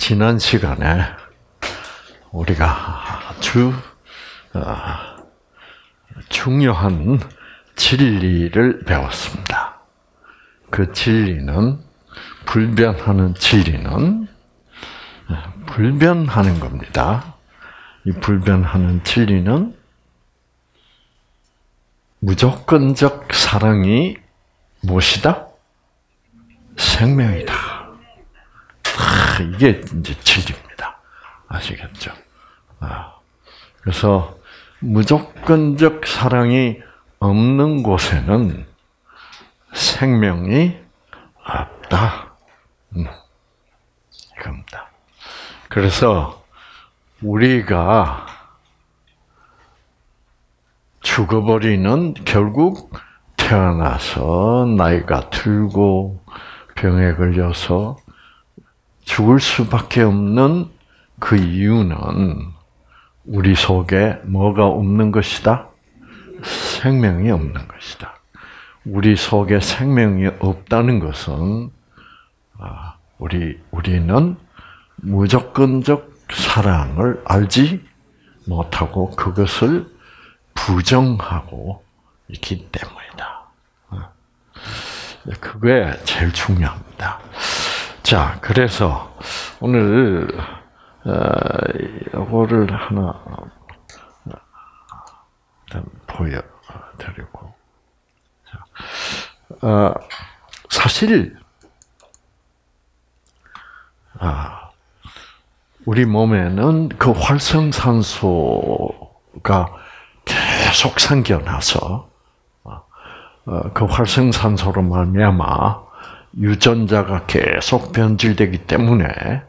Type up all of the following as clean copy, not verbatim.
지난 시간에 우리가 아주 중요한 진리를 배웠습니다. 그 진리는 불변하는 진리는 불변하는 겁니다. 이 불변하는 진리는 무조건적 사랑이 무엇이다? 생명이다. 이게 이제 진리입니다. 아시겠죠? 그래서 무조건적 사랑이 없는 곳에는 생명이 없다. 이겁니다. 그래서 우리가 죽어버리는 결국 태어나서 나이가 들고 병에 걸려서 죽을 수밖에 없는 그 이유는 우리 속에 뭐가 없는 것이다? 생명이 없는 것이다. 우리 속에 생명이 없다는 것은 우리는 무조건적 사랑을 알지 못하고 그것을 부정하고 있기 때문이다. 그게 제일 중요합니다. 자, 그래서 오늘 이거를 하나 보여드리고, 사실 우리 몸에는 그 활성산소가 계속 생겨나서 그 활성산소로 말미암아 유전자가 계속 변질되기 때문에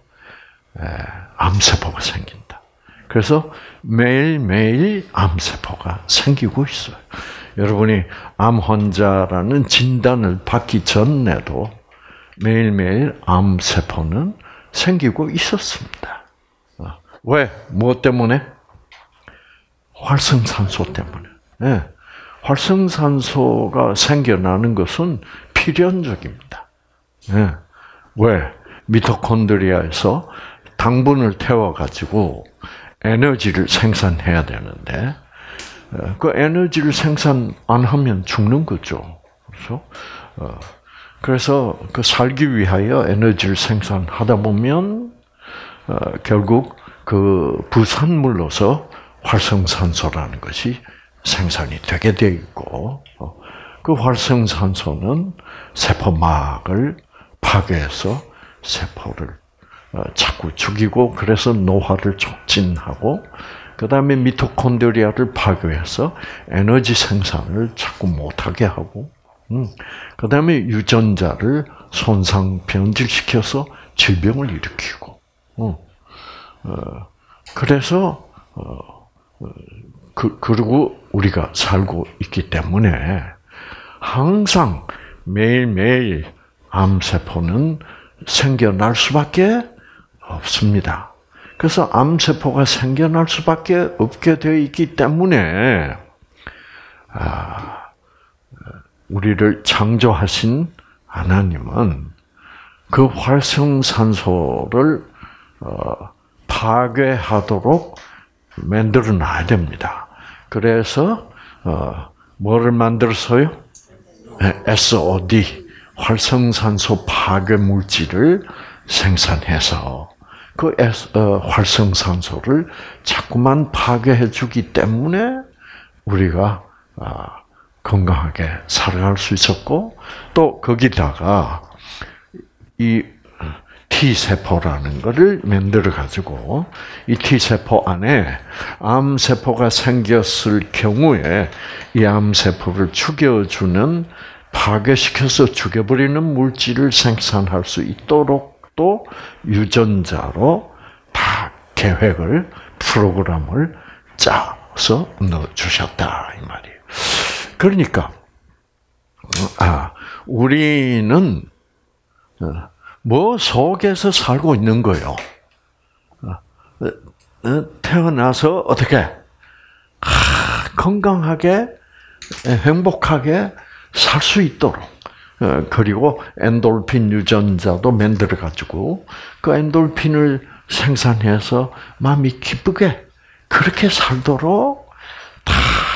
암세포가 생긴다. 그래서 매일매일 암세포가 생기고 있어요. 여러분이 암 환자라는 진단을 받기 전에도 매일매일 암세포는 생기고 있었습니다. 왜? 무엇 때문에? 활성산소 때문에. 활성산소가 생겨나는 것은 필연적입니다. 왜? 미토콘드리아에서 당분을 태워가지고 에너지를 생산해야 되는데, 그 에너지를 생산 안 하면 죽는 거죠. 그래서 그 살기 위하여 에너지를 생산하다 보면, 결국 그 부산물로서 활성산소라는 것이 생산이 되게 되어 있고, 그 활성산소는 세포막을 파괴해서 세포를 자꾸 죽이고, 그래서 노화를 촉진하고, 그 다음에 미토콘드리아를 파괴해서 에너지 생산을 자꾸 못하게 하고, 그 다음에 유전자를 손상 변질시켜서 질병을 일으키고, 그래서 그리고 우리가 살고 있기 때문에 항상 매일매일 암세포는 생겨날 수밖에 없습니다. 그래서 암세포가 생겨날 수밖에 없게 되어 있기 때문에 우리를 창조하신 하나님은 그 활성산소를 파괴하도록 만들어 놔야 됩니다. 그래서 뭐를 만들었어요? SOD, 활성산소 파괴 물질을 생산해서 그 활성산소를 자꾸만 파괴해 주기 때문에 우리가 건강하게 살아갈 수 있었고, 또 거기다가 이 T세포라는 것을 만들어가지고 이 T세포 안에 암세포가 생겼을 경우에 이 암세포를 죽여주는, 파괴시켜서 죽여버리는 물질을 생산할 수 있도록 또 유전자로 다 계획을, 프로그램을 짜서 넣어주셨다 이 말이에요. 그러니까 우리는 뭐 속에서 살고 있는 거예요. 태어나서 어떻게 건강하게 행복하게 살 수 있도록, 그리고 엔돌핀 유전자도 만들어 가지고 그 엔돌핀을 생산해서 마음이 기쁘게 그렇게 살도록 다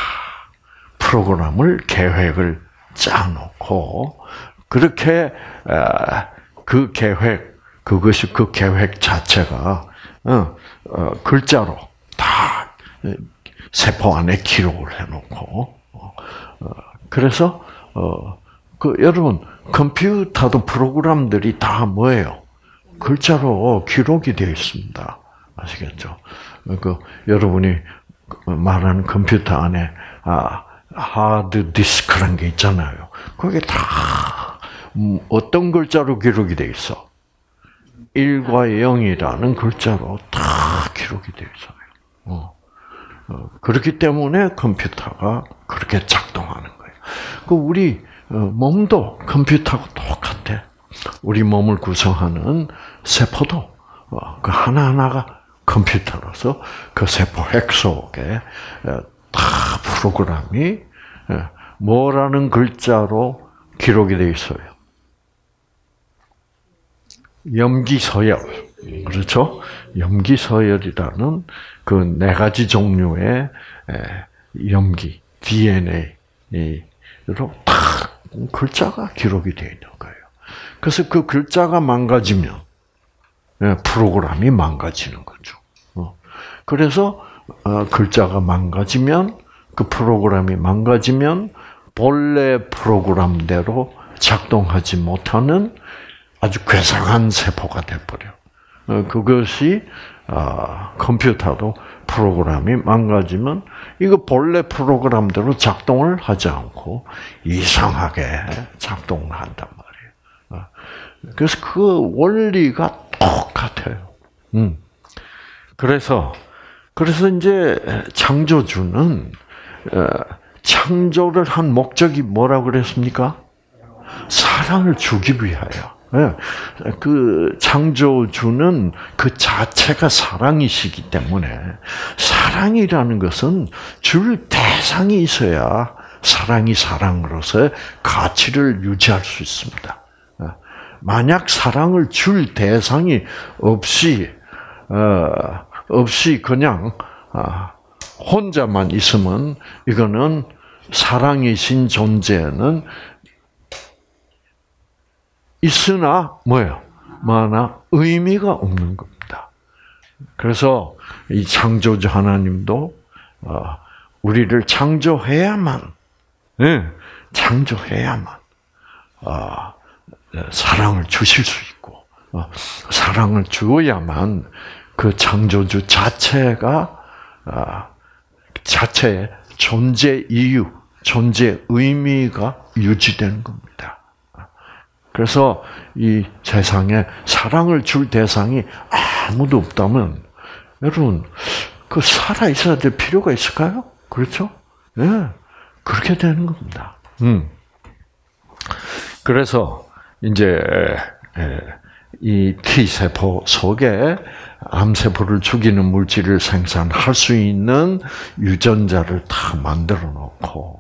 프로그램을 계획을 짜놓고 그렇게 그 계획 그것이 그 계획 자체가 글자로 다 세포 안에 기록을 해놓고 그래서 그 여러분 컴퓨터도 프로그램들이 다 뭐예요? 글자로 기록이 되어 있습니다. 아시겠죠? 그 여러분이 말하는 컴퓨터 안에 하드 디스크라는 게 있잖아요. 거기에 다 어떤 글자로 기록이 되어 있어? 1과 0이라는 글자로 다 기록이 되어 있어요. 그렇기 때문에 컴퓨터가 그렇게 작동하는 거예요. 그 우리 몸도 컴퓨터하고 똑같아. 우리 몸을 구성하는 세포도 그 하나하나가 컴퓨터로서 그 세포 핵 속에 다 프로그램이 뭐라는 글자로 기록이 되어 있어요. 염기서열. 그렇죠? 염기서열이라는 그 네 가지 종류의 염기, DNA로 다 글자가 기록이 되어 있는 거예요. 그래서 그 글자가 망가지면 프로그램이 망가지는 거죠. 그래서 글자가 망가지면 그 프로그램이 망가지면 본래 프로그램대로 작동하지 못하는 아주 괴상한 세포가 돼버려. 그것이 컴퓨터도 프로그램이 망가지면 이거 본래 프로그램대로 작동을 하지 않고 이상하게 작동을 한단 말이에요. 그래서 그 원리가 똑같아요. 그래서 이제 창조주는 창조를 한 목적이 뭐라고 그랬습니까? 사랑을 주기 위하여. 그 창조주는 그 자체가 사랑이시기 때문에 사랑이라는 것은 줄 대상이 있어야 사랑이 사랑으로서의 가치를 유지할 수 있습니다. 만약 사랑을 줄 대상이 없이 그냥 혼자만 있으면 이거는 사랑이신 존재는 있으나 뭐예요? 마나 의미가 없는 겁니다. 그래서 이 창조주 하나님도 우리를 창조해야만 사랑을 주실 수 있고 사랑을 주어야만 그 창조주 자체가 자체의 존재 이유, 존재 의미가 유지되는 겁니다. 그래서 이 세상에 사랑을 줄 대상이 아무도 없다면 여러분 그 살아 있어야 될 필요가 있을까요? 그렇죠? 예, 그렇게 되는 겁니다. 그래서 이제 이 T세포 속에 암세포를 죽이는 물질을 생산할 수 있는 유전자를 다 만들어 놓고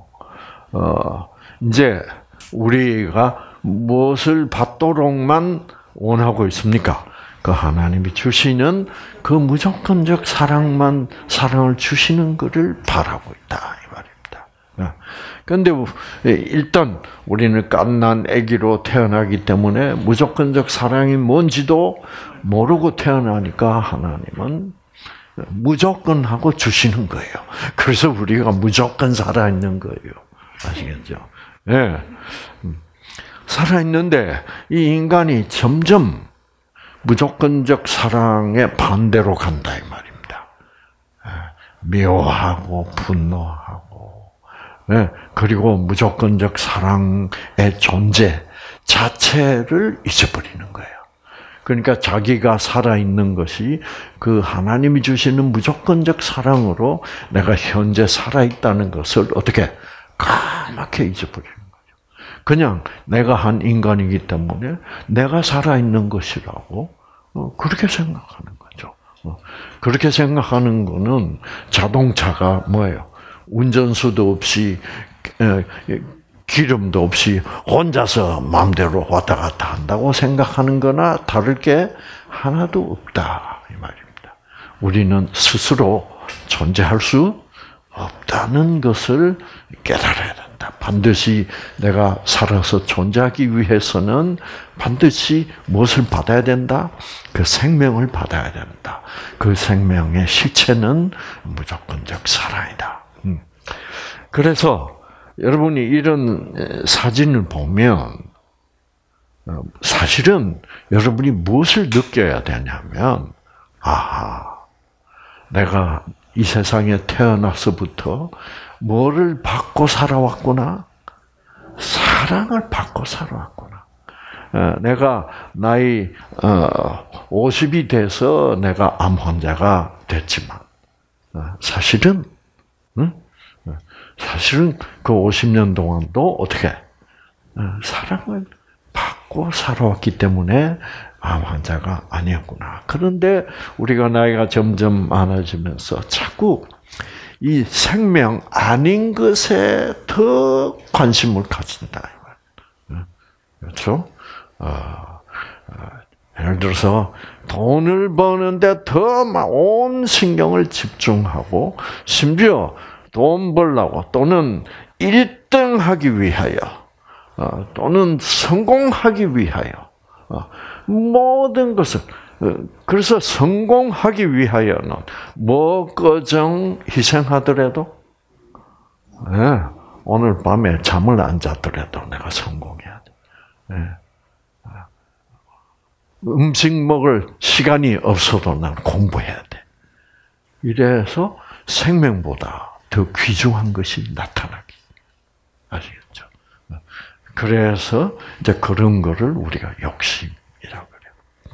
이제 우리가 무엇을 받도록만 원하고 있습니까? 그 하나님이 주시는 그 무조건적 사랑을 주시는 것을 바라고 있다 이 말입니다. 그런데 일단 우리는 갓난 아기로 태어나기 때문에 무조건적 사랑이 뭔지도 모르고 태어나니까 하나님은 무조건 하고 주시는 거예요. 그래서 우리가 무조건 살아있는 거예요. 아시겠죠? 예. 살아있는데 이 인간이 점점 무조건적 사랑의 반대로 간다 이 말입니다. 미워하고 분노하고 그리고 무조건적 사랑의 존재 자체를 잊어버리는 거예요. 그러니까 자기가 살아있는 것이 그 하나님이 주시는 무조건적 사랑으로 내가 현재 살아있다는 것을 어떻게 까맣게 잊어버리는 거예요. 그냥 내가 한 인간이기 때문에 내가 살아있는 것이라고 그렇게 생각하는 거죠. 그렇게 생각하는 거는 자동차가 뭐예요? 운전수도 없이 기름도 없이 혼자서 마음대로 왔다 갔다 한다고 생각하는 거나 다를 게 하나도 없다 이 말입니다. 우리는 스스로 존재할 수 없다는 것을 깨달아야 된다. 반드시 내가 살아서 존재하기 위해서는 반드시 무엇을 받아야 된다? 그 생명을 받아야 된다. 그 생명의 실체는 무조건적 사랑이다. 그래서 여러분이 이런 사진을 보면 사실은 여러분이 무엇을 느껴야 되냐면, 아하, 내가 이 세상에 태어나서부터 뭐를 받고 살아왔구나? 사랑을 받고 살아왔구나. 내가 나이 50이 돼서 내가 암 환자가 됐지만 사실은 그 50년 동안도 어떻게 사랑을 받고 살아왔기 때문에 암 환자가 아니었구나. 그런데 우리가 나이가 점점 많아지면서 자꾸 이 생명 아닌 것에 더 관심을 가진다. 그렇죠? 예를 들어서 돈을 버는데 더 온 신경을 집중하고, 심지어 돈 벌려고 또는 1등 하기 위하여 또는 성공하기 위하여 모든 것을, 그래서 성공하기 위하여는 뭐거정 희생하더라도, 오늘 밤에 잠을 안 자더라도 내가 성공해야 돼. 음식 먹을 시간이 없어도 난 공부해야 돼. 이래서 생명보다 더 귀중한 것이 나타나기. 아시겠죠? 그래서 이제 그런 거를 우리가 욕심이라고 그래요.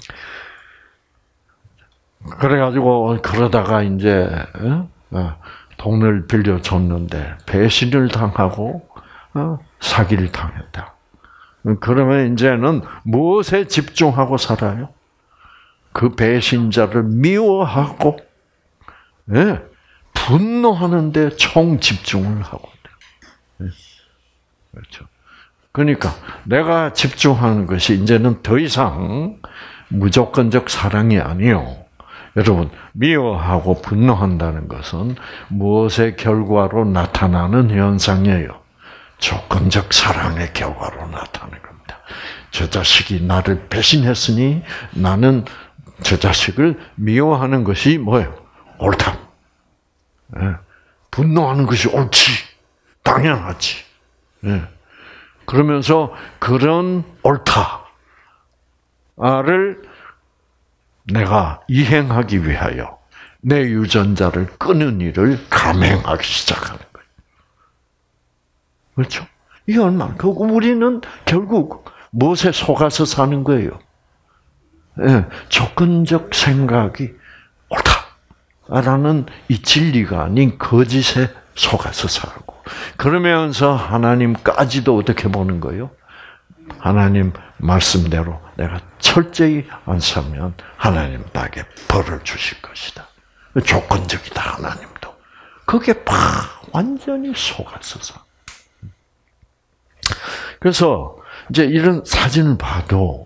그래가지고 그러다가 이제 돈을 빌려줬는데 배신을 당하고 사기를 당했다. 그러면 이제는 무엇에 집중하고 살아요? 그 배신자를 미워하고, 분노하는데 총 집중을 하고 있다. 그렇죠. 그러니까 내가 집중하는 것이 이제는 더 이상 무조건적 사랑이 아니요. 여러분, 미워하고 분노한다는 것은 무엇의 결과로 나타나는 현상이에요? 조건적 사랑의 결과로 나타나는 겁니다. 저 자식이 나를 배신했으니 나는 저 자식을 미워하는 것이 뭐예요? 옳다. 분노하는 것이 옳지. 당연하지. 그러면서 그런 옳다를 내가 이행하기 위하여 내 유전자를 끄는 일을 감행하기 시작하는 거예요. 그렇죠? 이게 얼마나, 우리는 결국 무엇에 속아서 사는 거예요? 조건적 생각이 옳다라는 이 진리가 아닌 거짓에 속아서 살고, 그러면서 하나님까지도 어떻게 보는 거예요? 하나님 말씀대로 내가 철저히 안 살면 하나님 나에게 벌을 주실 것이다. 조건적이다, 하나님도. 그게 완전히 속아서 사. 그래서 이제 이런 사진을 봐도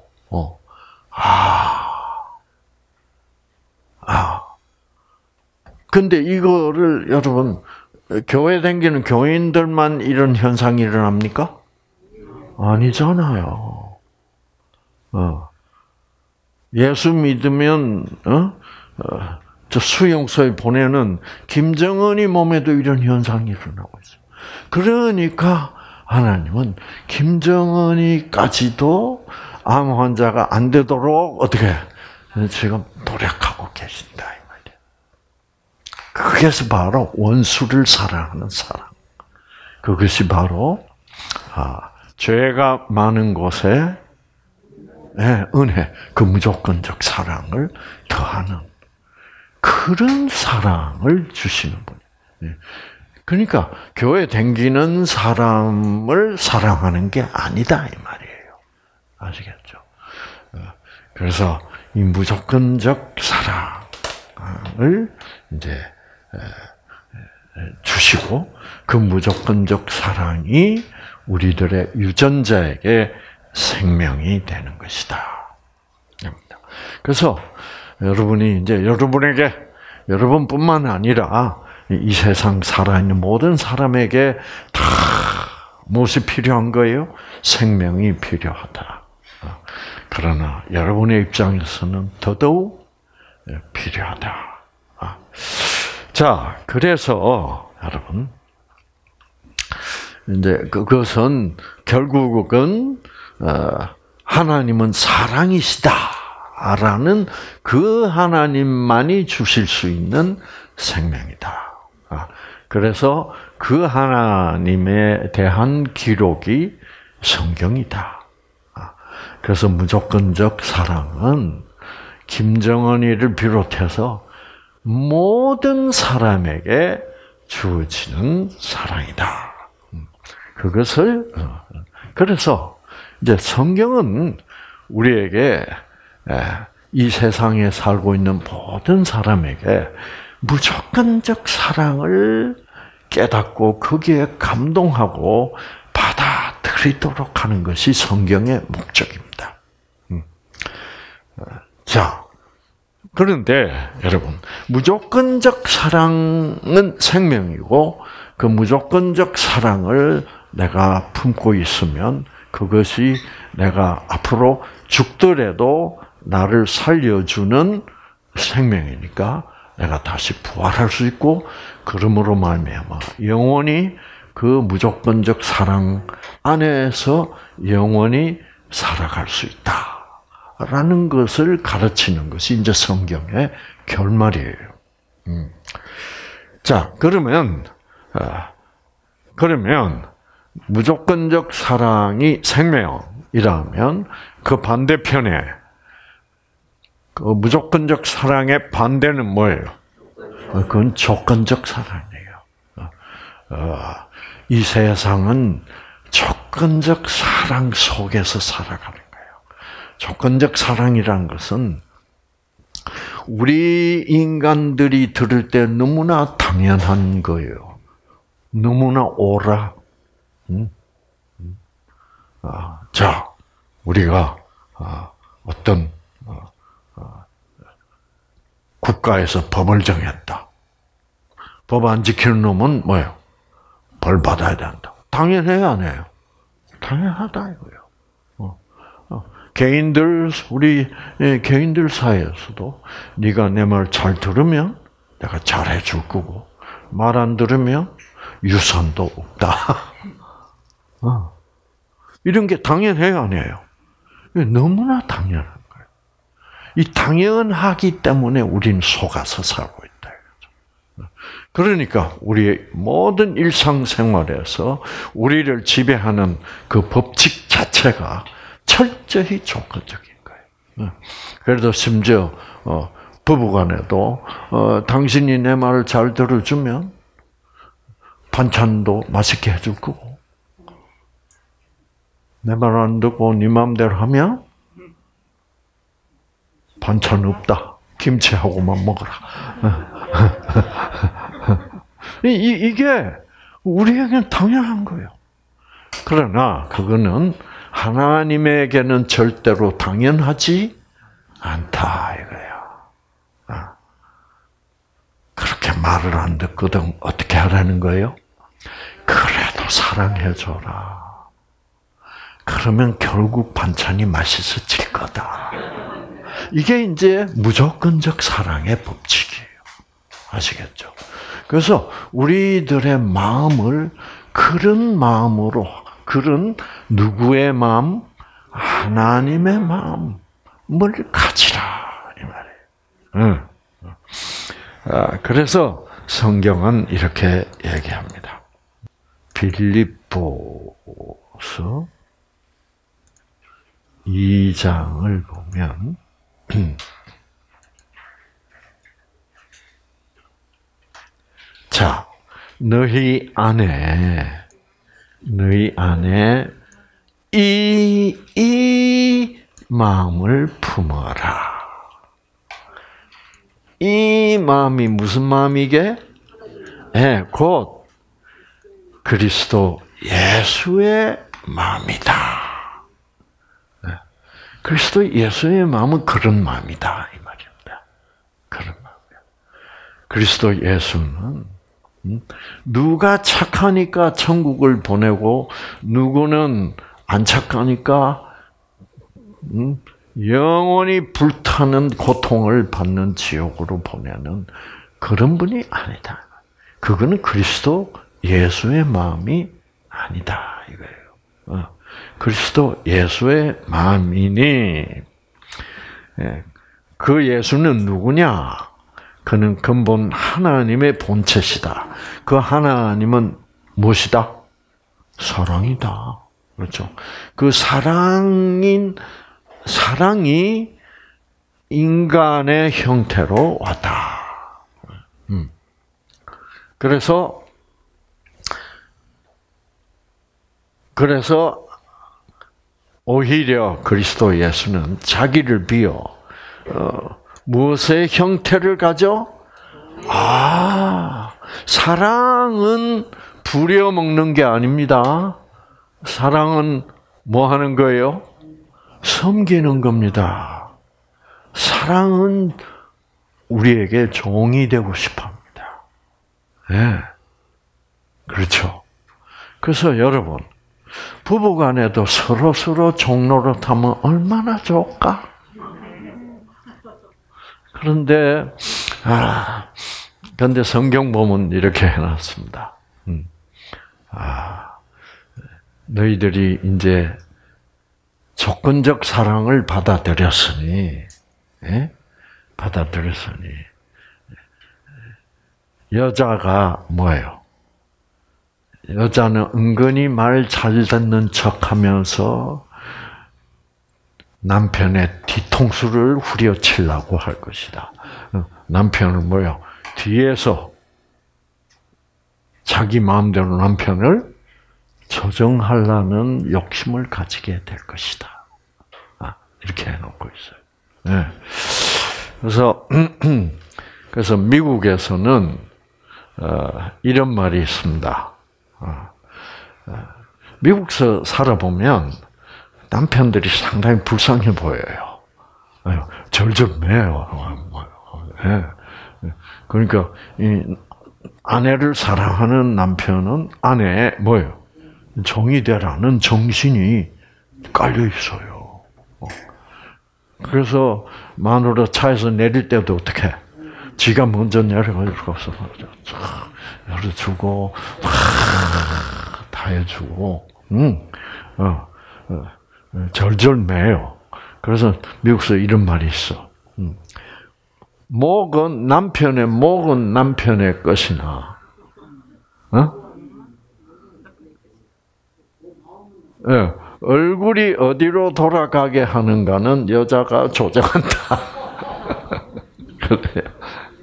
근데 이거를 여러분, 교회 다니는 교인들만 이런 현상이 일어납니까? 아니잖아요. 예수 믿으면 저 수용소에 보내는 김정은이 몸에도 이런 현상이 일어나고 있어요. 그러니까 하나님은 김정은이까지도 암 환자가 안 되도록 어떻게 지금 노력하고 계신다 이 말이에요. 그게서 바로 원수를 사랑하는 사랑. 그것이 바로 죄가 많은 곳에 은혜, 그 무조건적 사랑을 더하는 그런 사랑을 주시는 분이에요. 그러니까 교회 댕기는 사람을 사랑하는 게 아니다 이 말이에요. 아시겠죠? 그래서 이 무조건적 사랑을 이제 주시고 그 무조건적 사랑이 우리들의 유전자에게 생명이 되는 것이다. 그래서 여러분이 이제 여러분뿐만 아니라 이 세상 살아있는 모든 사람에게 다 무엇이 필요한 거예요? 생명이 필요하다. 그러나 여러분의 입장에서는 더더욱 필요하다. 자, 그래서 여러분 이제 그것은 결국은 하나님은 사랑이시다라는 그 하나님만이 주실 수 있는 생명이다. 그래서 그 하나님에 대한 기록이 성경이다. 그래서 무조건적 사랑은 김정은이를 비롯해서 모든 사람에게 주어지는 사랑이다. 그것을 그래서 이제 성경은 우리에게 이 세상에 살고 있는 모든 사람에게 무조건적 사랑을 깨닫고 거기에 감동하고 받아들이도록 하는 것이 성경의 목적입니다. 자, 그런데 여러분, 무조건적 사랑은 생명이고 그 무조건적 사랑을 내가 품고 있으면 그것이 내가 앞으로 죽더라도 나를 살려주는 생명이니까 내가 다시 부활할 수 있고 그러므로 말미암아 영원히 그 무조건적 사랑 안에서 영원히 살아갈 수 있다라는 것을 가르치는 것이 이제 성경의 결말이에요. 자, 그러면 무조건적 사랑이 생명이라면 그 반대편에 그 무조건적 사랑의 반대는 뭐예요? 그건 조건적 사랑이에요. 이 세상은 조건적 사랑 속에서 살아가는 거예요. 조건적 사랑이라는 것은 우리 인간들이 들을 때 너무나 당연한 거예요. 너무나 옳아. 자, 우리가 어떤 국가에서 법을 정했다. 법 안 지키는 놈은 뭐예요? 벌 받아야 된다. 당연해요, 안 해요? 당연하다 이거예요. 우리 개인들 사이에서도 네가 내 말 잘 들으면 내가 잘해 줄 거고 말 안 들으면 유산도 없다. 이런 게 당연해요, 아니에요? 너무나 당연한 거예요. 이 당연하기 때문에 우리는 속아서 살고 있다. 그러니까 우리의 모든 일상생활에서 우리를 지배하는 그 법칙 자체가 철저히 조건적인 거예요. 그래서 심지어 부부간에도 당신이 내 말을 잘 들어주면 반찬도 맛있게 해줄 거고 내 말 안 듣고 네 마음대로 하면 반찬 없다. 김치하고만 먹어라. 이게 우리에게는 당연한 거예요. 그러나 그거는 하나님에게는 절대로 당연하지 않다 이거예요. 그렇게 말을 안 듣거든 어떻게 하라는 거예요? 그래도 사랑해줘라. 그러면 결국 반찬이 맛있어질 거다. 이게 이제 무조건적 사랑의 법칙이에요. 아시겠죠? 그래서 우리들의 마음을 그런 마음으로, 그런 누구의 마음? 하나님의 마음을 가지라. 이 말이에요. 그래서 성경은 이렇게 얘기합니다. 빌립보서 2장을 보면 자, 너희 안에 이 마음을 품어라. 이 마음이 무슨 마음이게? 예, 곧 그리스도 예수의 마음이다. 예, 그리스도 예수의 마음은 그런 마음이다 이 말입니다. 그런 마음이야. 그리스도 예수는 누가 착하니까 천국을 보내고 누구는 안 착하니까 영원히 불타는 고통을 받는 지옥으로 보내는 그런 분이 아니다. 그거는 그리스도 예수의 마음이 아니다 이거예요. 그리스도 예수의 마음이니 그 예수는 누구냐? 그는 근본 하나님의 본체시다. 그 하나님은 무엇이다? 사랑이다. 그렇죠? 그 사랑이 인간의 형태로 왔다. 그래서 오히려 그리스도 예수는 자기를 비워 무엇의 형태를 가져? 사랑은 부려먹는 게 아닙니다. 사랑은 뭐 하는 거예요? 섬기는 겁니다. 사랑은 우리에게 종이 되고 싶어 합니다. 네. 그렇죠. 그래서 여러분, 부부간에도 서로 종노릇하면 얼마나 좋을까? 그런데 성경 보면 이렇게 해놨습니다. 너희들이 이제 조건적 사랑을 받아들였으니 여자가 뭐예요? 여자는 은근히 말 잘 듣는 척하면서 남편의 뒤통수를 후려치려고 할 것이다. 남편은 뭐요? 뒤에서 자기 마음대로 남편을 조정하려는 욕심을 가지게 될 것이다. 이렇게 해놓고 있어요. 네. 그래서 미국에서는 이런 말이 있습니다. 미국에서 살아보면 남편들이 상당히 불쌍해 보여요. 절절 매요. 그러니까 이 아내를 사랑하는 남편은 아내의 뭐예요? 종이 되라는 정신이 깔려 있어요. 그래서 마누라 차에서 내릴 때도 어떻게? 지가 먼저 내려가서 열어주고 다 해주고, 절절 매요. 그래서 미국에서 이런 말이 있어. 남편의 목은 남편의 것이나, 얼굴이 어디로 돌아가게 하는가는 여자가 조정한다. 그래요.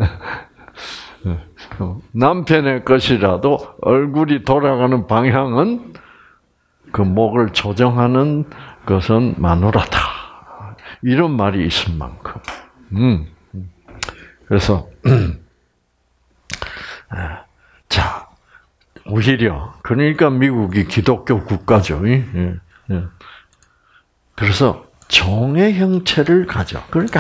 남편의 것이라도 얼굴이 돌아가는 방향은 그 목을 조정하는 것은 마누라다. 이런 말이 있을 만큼. 그래서 자, 오히려 그러니까 미국이 기독교 국가죠. 그래서 종의 형체를 가져. 그러니까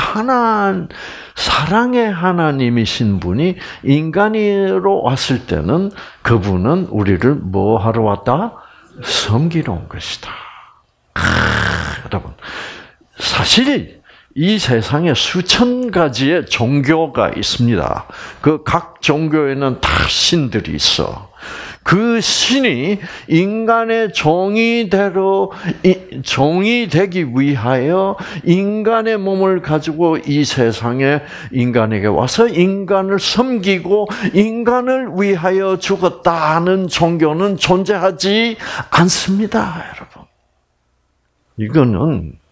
사랑의 하나님이신 분이 인간으로 왔을 때는 그분은 우리를 뭐 하러 왔다? 섬기러 온 것이다. 여러분, 사실 이 세상에 수천 가지의 종교가 있습니다. 그 각 종교에는 다 신들이 있어. 그 신이 인간의 종이 되기 위하여 인간의 몸을 가지고 이 세상에 인간에게 와서 인간을 섬기고 인간을 위하여 죽었다는 종교는 존재하지 않습니다, 여러분. 이거는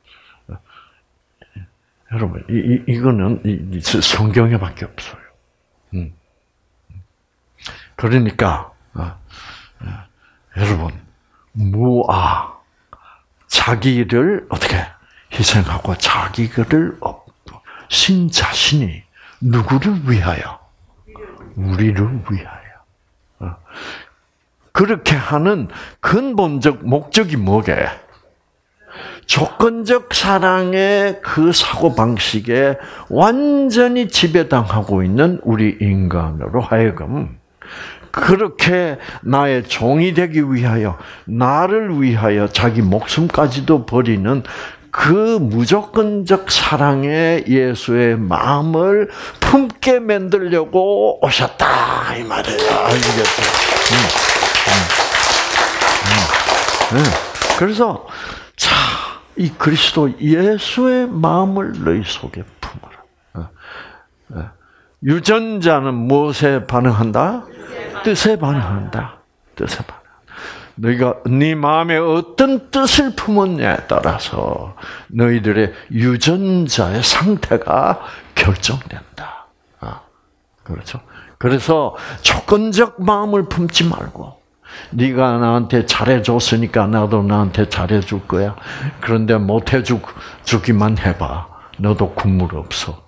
여러분 이거는 성경에밖에 없어요. 그러니까 여러분 자기를 어떻게 희생하고 자기를 신 자신이 누구를 위하여? 우리를 위하여. 그렇게 하는 근본적 목적이 뭐게? 조건적 사랑의 그 사고방식에 완전히 지배당하고 있는 우리 인간으로 하여금 그렇게 나의 종이 되기 위하여, 나를 위하여 자기 목숨까지도 버리는 그 무조건적 사랑의 예수의 마음을 품게 만들려고 오셨다 이 말이에요. 알겠죠? 그래서 자, 이 그리스도 예수의 마음을 너희 속에 품어라. 유전자는 무엇에 반응한다? 뜻에 반응한다. 뜻에 반응. 너희가 네 마음에 어떤 뜻을 품었냐에 따라서 너희들의 유전자의 상태가 결정된다. 그렇죠? 그래서 조건적 마음을 품지 말고 네가 나한테 잘해줬으니까 나도 나한테 잘해줄 거야. 그런데 못해주기만 해봐. 너도 국물 없어.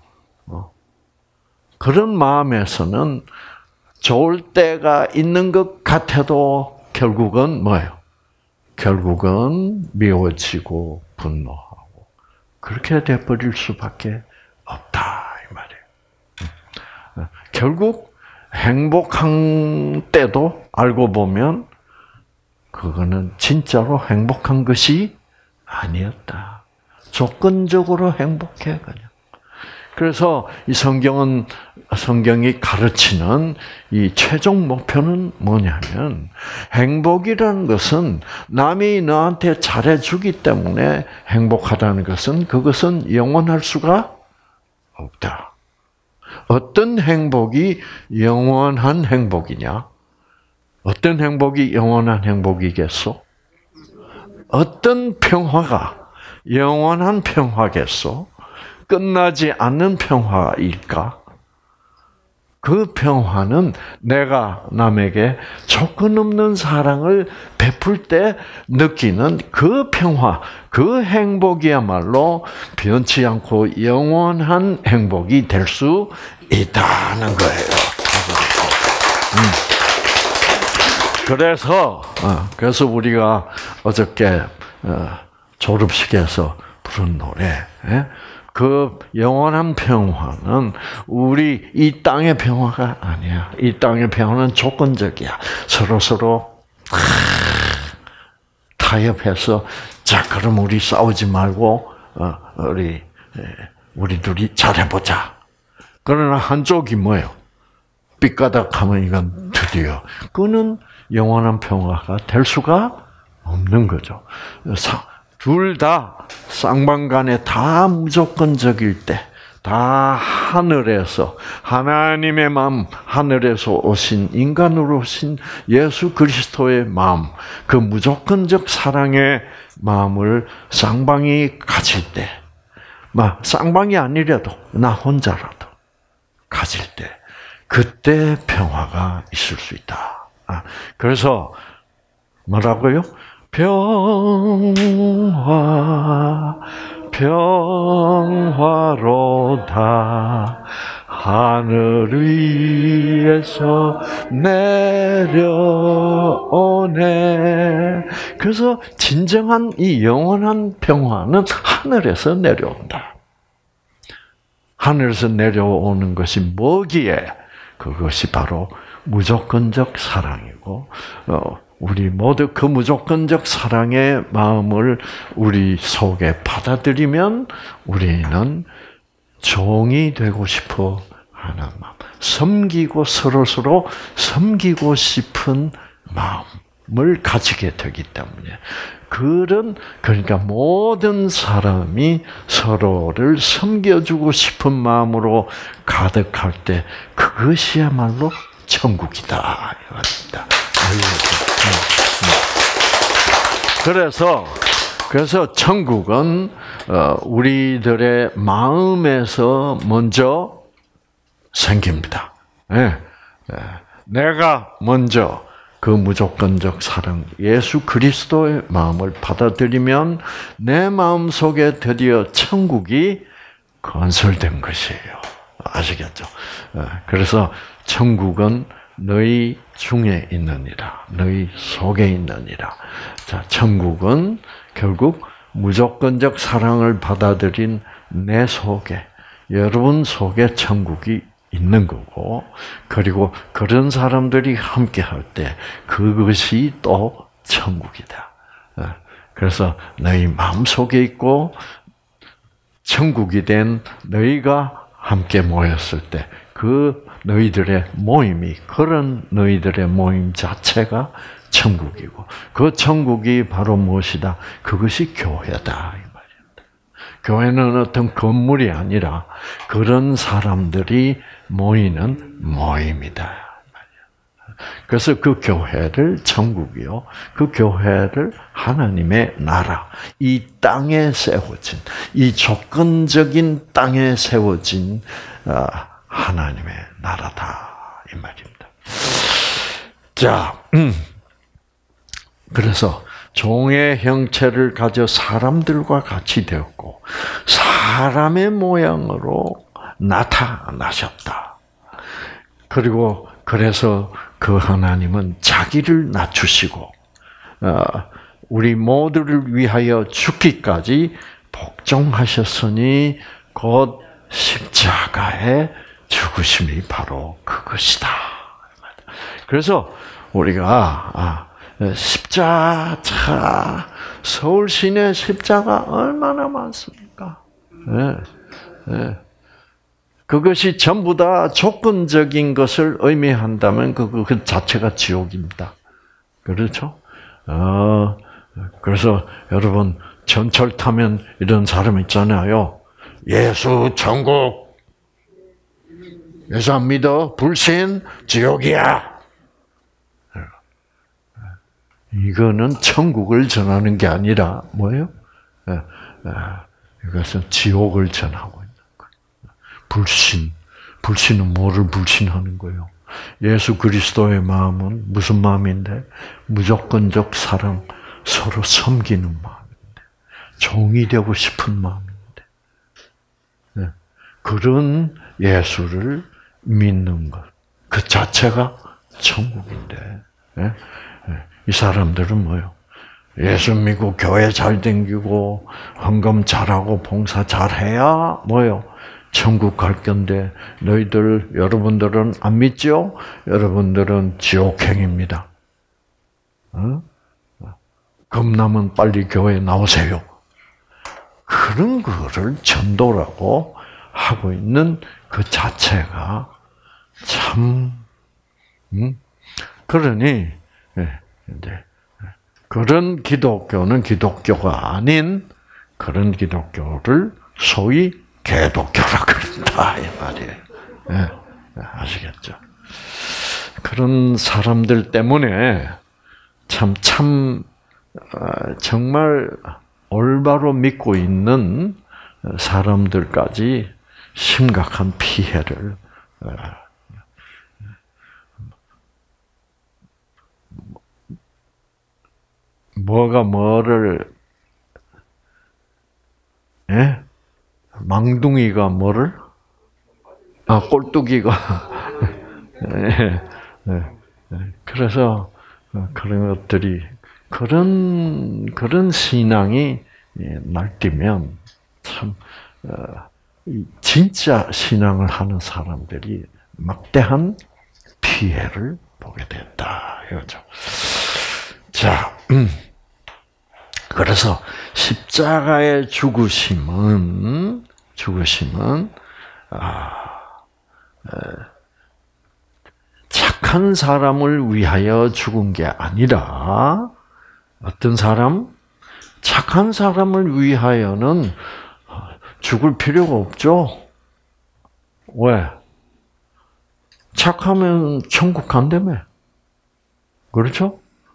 그런 마음에서는 좋을 때가 있는 것 같아도 결국은 뭐예요? 결국은 미워지고 분노하고 그렇게 돼버릴 수밖에 없다 이 말이에요. 결국 행복한 때도 알고 보면 그거는 진짜로 행복한 것이 아니었다. 조건적으로 행복해 그냥. 그래서 이 성경이 가르치는 이 최종 목표는 뭐냐면 행복이라는 것은 남이 너한테 잘해주기 때문에 행복하다는 것은 그것은 영원할 수가 없다. 어떤 행복이 영원한 행복이냐? 어떤 행복이 영원한 행복이겠소? 어떤 평화가 영원한 평화겠소? 끝나지 않는 평화일까? 그 평화는 내가 남에게 조건 없는 사랑을 베풀 때 느끼는 그 평화, 그 행복이야말로 변치 않고 영원한 행복이 될 수 있다는 거예요. 그래서 우리가 어저께 졸업식에서 부른 노래, 그 영원한 평화는 우리 이 땅의 평화가 아니야. 이 땅의 평화는 조건적이야. 서로 타협해서 자 그럼 우리 싸우지 말고 우리 둘이 잘해보자. 그러나 한쪽이 뭐예요? 삐까닥하면 이건 드디어 그는 영원한 평화가 될 수가 없는 거죠. 둘 다 쌍방간에 다 무조건적일 때, 다 하늘에서 하나님의 마음, 하늘에서 오신 인간으로 오신 예수 그리스도의 마음, 그 무조건적 사랑의 마음을 쌍방이 가질 때, 쌍방이 아니라도 나 혼자라도 가질 때, 그때 평화가 있을 수 있다. 그래서 뭐라고요? 평화로다 하늘 위에서 내려오네. 그래서 진정한 이 영원한 평화는 하늘에서 내려온다. 하늘에서 내려오는 것이 뭐기에? 그것이 바로 무조건적 사랑이고 우리 모두 그 무조건적 사랑의 마음을 우리 속에 받아들이면 우리는 종이 되고 싶어 하는 마음, 섬기고 서로 섬기고 싶은 마음을 가지게 되기 때문에 그러니까 모든 사람이 서로를 섬겨주고 싶은 마음으로 가득할 때 그것이야말로 천국이다 이겁니다. 그래서 천국은 우리들의 마음에서 먼저 생깁니다. 내가 먼저 그 무조건적 사랑, 예수 그리스도의 마음을 받아들이면 내 마음 속에 드디어 천국이 건설된 것이에요. 아시겠죠? 그래서 천국은 너희 중에 있느니라. 너희 속에 있느니라. 자, 천국은 결국 무조건적 사랑을 받아들인 내 속에, 여러분 속에 천국이 있는 거고, 그리고 그런 사람들이 함께 할 때 그것이 또 천국이다. 그래서 너희 마음속에 있고 천국이 된 너희가 함께 모였을 때 그 너희들의 모임이, 그런 너희들의 모임 자체가 천국이고, 그 천국이 바로 무엇이다? 그것이 교회다 이 말입니다. 교회는 어떤 건물이 아니라 그런 사람들이 모이는 모임이다. 그래서 그 교회를 천국이요, 그 교회를 하나님의 나라, 이 땅에 세워진, 이 조건적인 땅에 세워진 하나님의 나라다 이 말입니다. 자, 그래서 종의 형체를 가져 사람들과 같이 되었고 사람의 모양으로 나타나셨다. 그리고 그래서 그 하나님은 자기를 낮추시고 우리 모두를 위하여 죽기까지 복종하셨으니 곧 십자가의 죽으심이 바로 그것이다. 그래서 우리가 십자가, 서울 시내 십자가 얼마나 많습니까? 그것이 전부 다 조건적인 것을 의미한다면 그 자체가 지옥입니다. 그렇죠? 그래서 여러분 전철 타면 이런 사람 있잖아요. 예수 천국, 예수 안 믿어? 불신 지옥이야. 이거는 천국을 전하는 게 아니라 뭐예요? 이것은 지옥을 전하고 있는 거예요. 불신은 뭐를 불신하는 거예요? 예수 그리스도의 마음은 무슨 마음인데? 무조건적 사랑, 서로 섬기는 마음인데, 종이 되고 싶은 마음인데, 그런 예수를 믿는 것, 그 자체가 천국인데, 이 사람들은 뭐요? 예수 믿고 교회 잘 다니고 헌금 잘하고 봉사 잘해야 뭐요? 천국 갈 건데, 여러분들은 안 믿죠? 여러분들은 지옥행입니다. 겁나면 빨리 교회에 나오세요. 그런 거를 전도라고 하고 있는 그 자체가 참, 그러니, 이제, 그런 기독교는 기독교가 아닌 그런 기독교를 소위 개독교라 그런다, 이 말이에요. 아시겠죠? 그런 사람들 때문에 정말 올바로 믿고 있는 사람들까지 심각한 피해를 뭐가 뭐를 망둥이가 뭐를 꼴뚜기가 그래서 그런 것들이 그런 신앙이 날뛰면 참 진짜 신앙을 하는 사람들이 막대한 피해를 보게 됐다 이거죠. 자, 그래서 십자가의 죽으심은 착한 사람을 위하여 죽은 게 아니라 어떤 사람? 착한 사람을 위하여는 죽을 필요가 없죠. 왜? 착하면 천국 간다며. 그렇죠?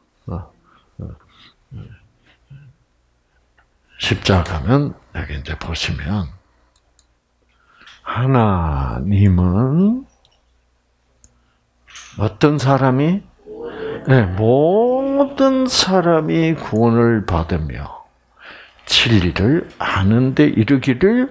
십자가는 여기 이제 보시면 하나님은 어떤 사람이 모든 사람이 구원을 받으며 진리를 아는 데 이르기를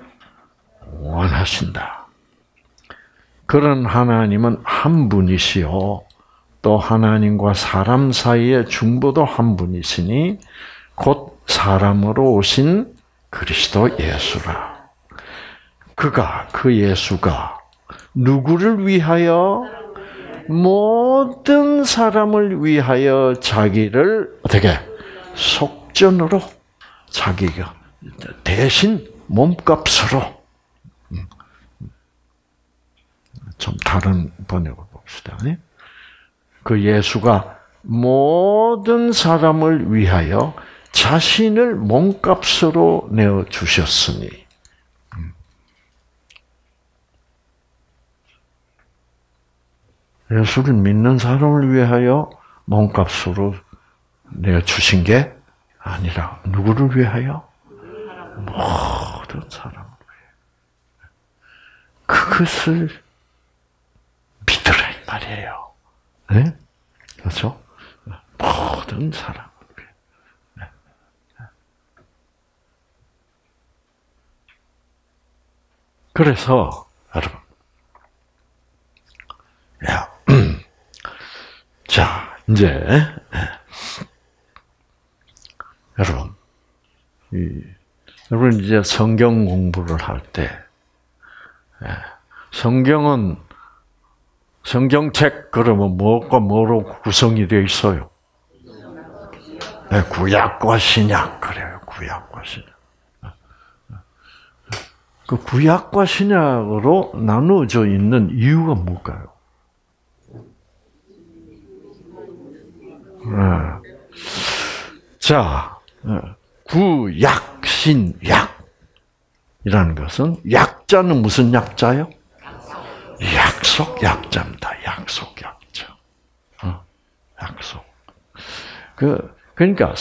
원하신다. 그런 하나님은 한 분이시요 또 하나님과 사람 사이의 중보도 한 분이시니 곧 사람으로 오신 그리스도 예수라. 그 예수가 누구를 위하여? 모든 사람을 위하여 자기를 어떻게? 속전으로 자기가 대신 몸값으로. 좀 다른 번역을 봅시다. 그 예수가 모든 사람을 위하여 자신을 몸값으로 내어 주셨으니. 예수를 믿는 사람을 위하여 몸값으로 내어 주신 게 아니라 누구를 위하여? 모든 사람을 위해. 그것을 믿으라 이 말이에요. 네? 그렇죠? 모든 사람을 위해. 네. 그래서 여러분, 자 이제 여러분 이제 성경 공부를 할 때 성경은 성경책 그러면 뭐가 뭐로 구성이 되어 있어요? 네, 구약과 신약 그래요. 구약과 신약. 그 구약과 신약으로 나누어져 있는 이유가 뭘까요? 자, 구약, 신약 이라는 것은 약자는 무슨 약자요? 약속 약자입니다. 약속 약자. 약속. 그러니까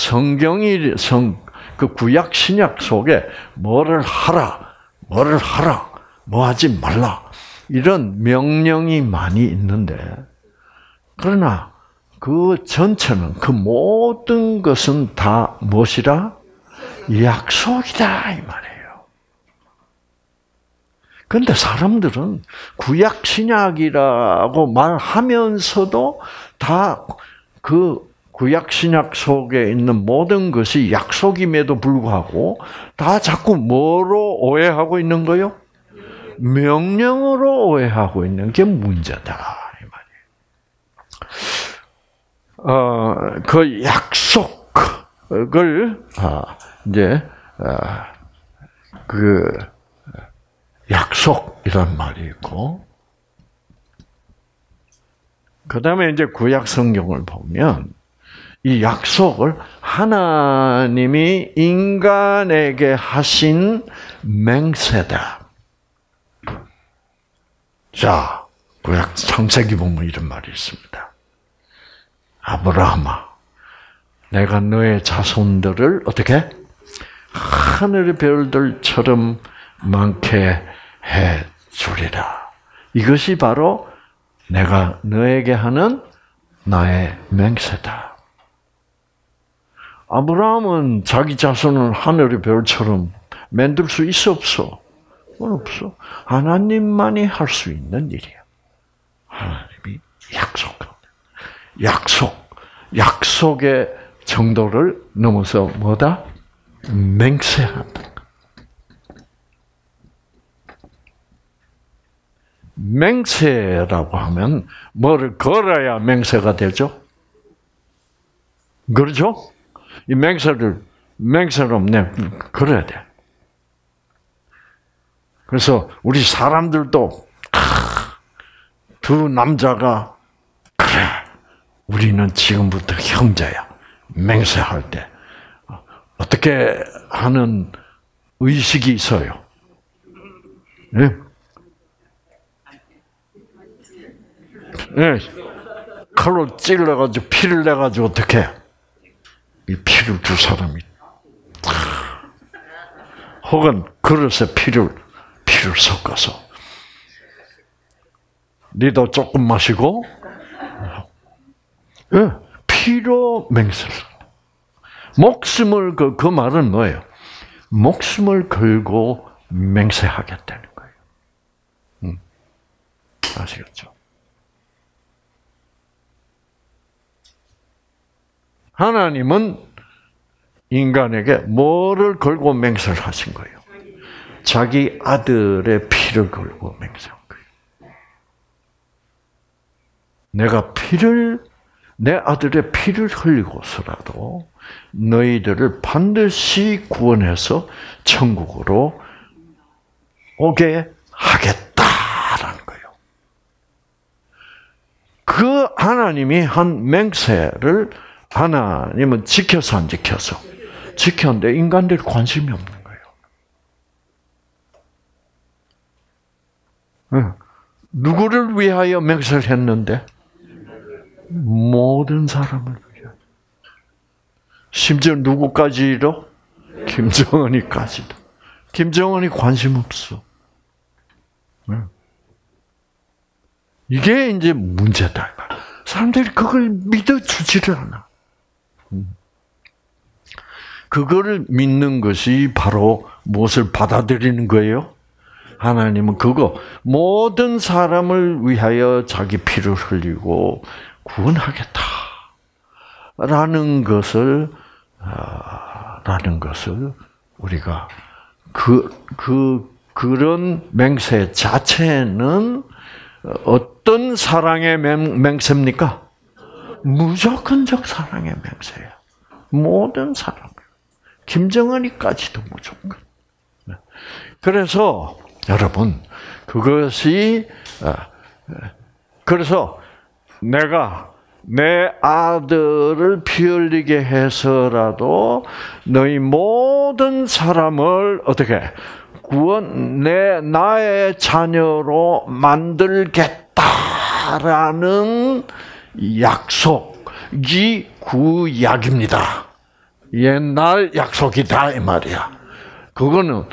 그 구약 신약 속에 뭐를 하라, 뭐 하지 말라 이런 명령이 많이 있는데 그러나 그 전체는 그 모든 것은 다 무엇이라? 약속이다 이 말이에요. 그런데 사람들은 구약 신약이라고 말하면서도 다 그 구약 신약 속에 있는 모든 것이 약속임에도 불구하고 다 자꾸 뭐로 오해하고 있는 거요? 명령으로 오해하고 있는 게 문제다 이 말이에요. 그 약속을 이제 그 약속이란 말이 있고, 그 다음에 이제 구약 성경을 보면 이 약속을 하나님이 인간에게 하신 맹세다. 자, 구약 창세기 보면 이런 말이 있습니다. 아브라함아, 내가 너의 자손들을 어떻게? 하늘의 별들처럼 많게 해 주리라. 이것이 바로 내가 너에게 하는 나의 맹세다. 아브라함은 자기 자손을 하늘의 별처럼 만들 수 있어 없어? 없어. 하나님만이 할 수 있는 일이야. 하나님이 약속합니다. 약속의 정도를 넘어서 뭐다? 맹세한다. 맹세라고 하면 뭐를 걸어야 맹세가 되죠? 그렇죠? 이 맹세를 걸어야 돼. 그래서 우리 사람들도 두 남자가 그래, 우리는 지금부터 형제야. 맹세할 때 어떻게 하는 의식이 있어요? 네? 네. 칼로 찔러가지고 피를 내가지고 어떻게 이 피를 두 사람이 혹은 그릇에 피를 섞어서 니도 조금 마시고 네. 피로 맹세를 목숨을 그 말은 뭐예요? 목숨을 걸고 맹세하겠다는 거예요. 아시겠죠? 하나님은 인간에게 뭐를 걸고 맹세를 하신 거예요? 자기 아들의 피를 걸고 맹세한 거예요. 내 아들의 피를 흘리고서라도 너희들을 반드시 구원해서 천국으로 오게 하겠다라는 거예요. 그 하나님이 한 맹세를 하나님은 지켜서 안 지켜서? 지켰는데 인간들이 관심이 없는 거예요. 누구를 위하여 맹세를 했는데? 모든 사람을 위하여. 심지어 누구까지도? 김정은이까지도. 김정은이 관심 없어. 이게 이제 문제다. 사람들이 그걸 믿어주지를 않아. 그거를 믿는 것이 바로 무엇을 받아들이는 거예요? 하나님은 그거 모든 사람을 위하여 자기 피를 흘리고 구원하겠다라는 것을 우리가 그런 맹세 자체는 어떤 사랑의 맹세입니까? 무조건적 사랑의 맹세예요. 모든 사람. 김정은이까지도 무조건. 그래서 여러분 그래서 내가 내 아들을 피 흘리게 해서라도 너희 모든 사람을 어떻게 나의 자녀로 만들겠다라는 약속이 구약입니다. 옛날 약속이다 이 말이야. 그거는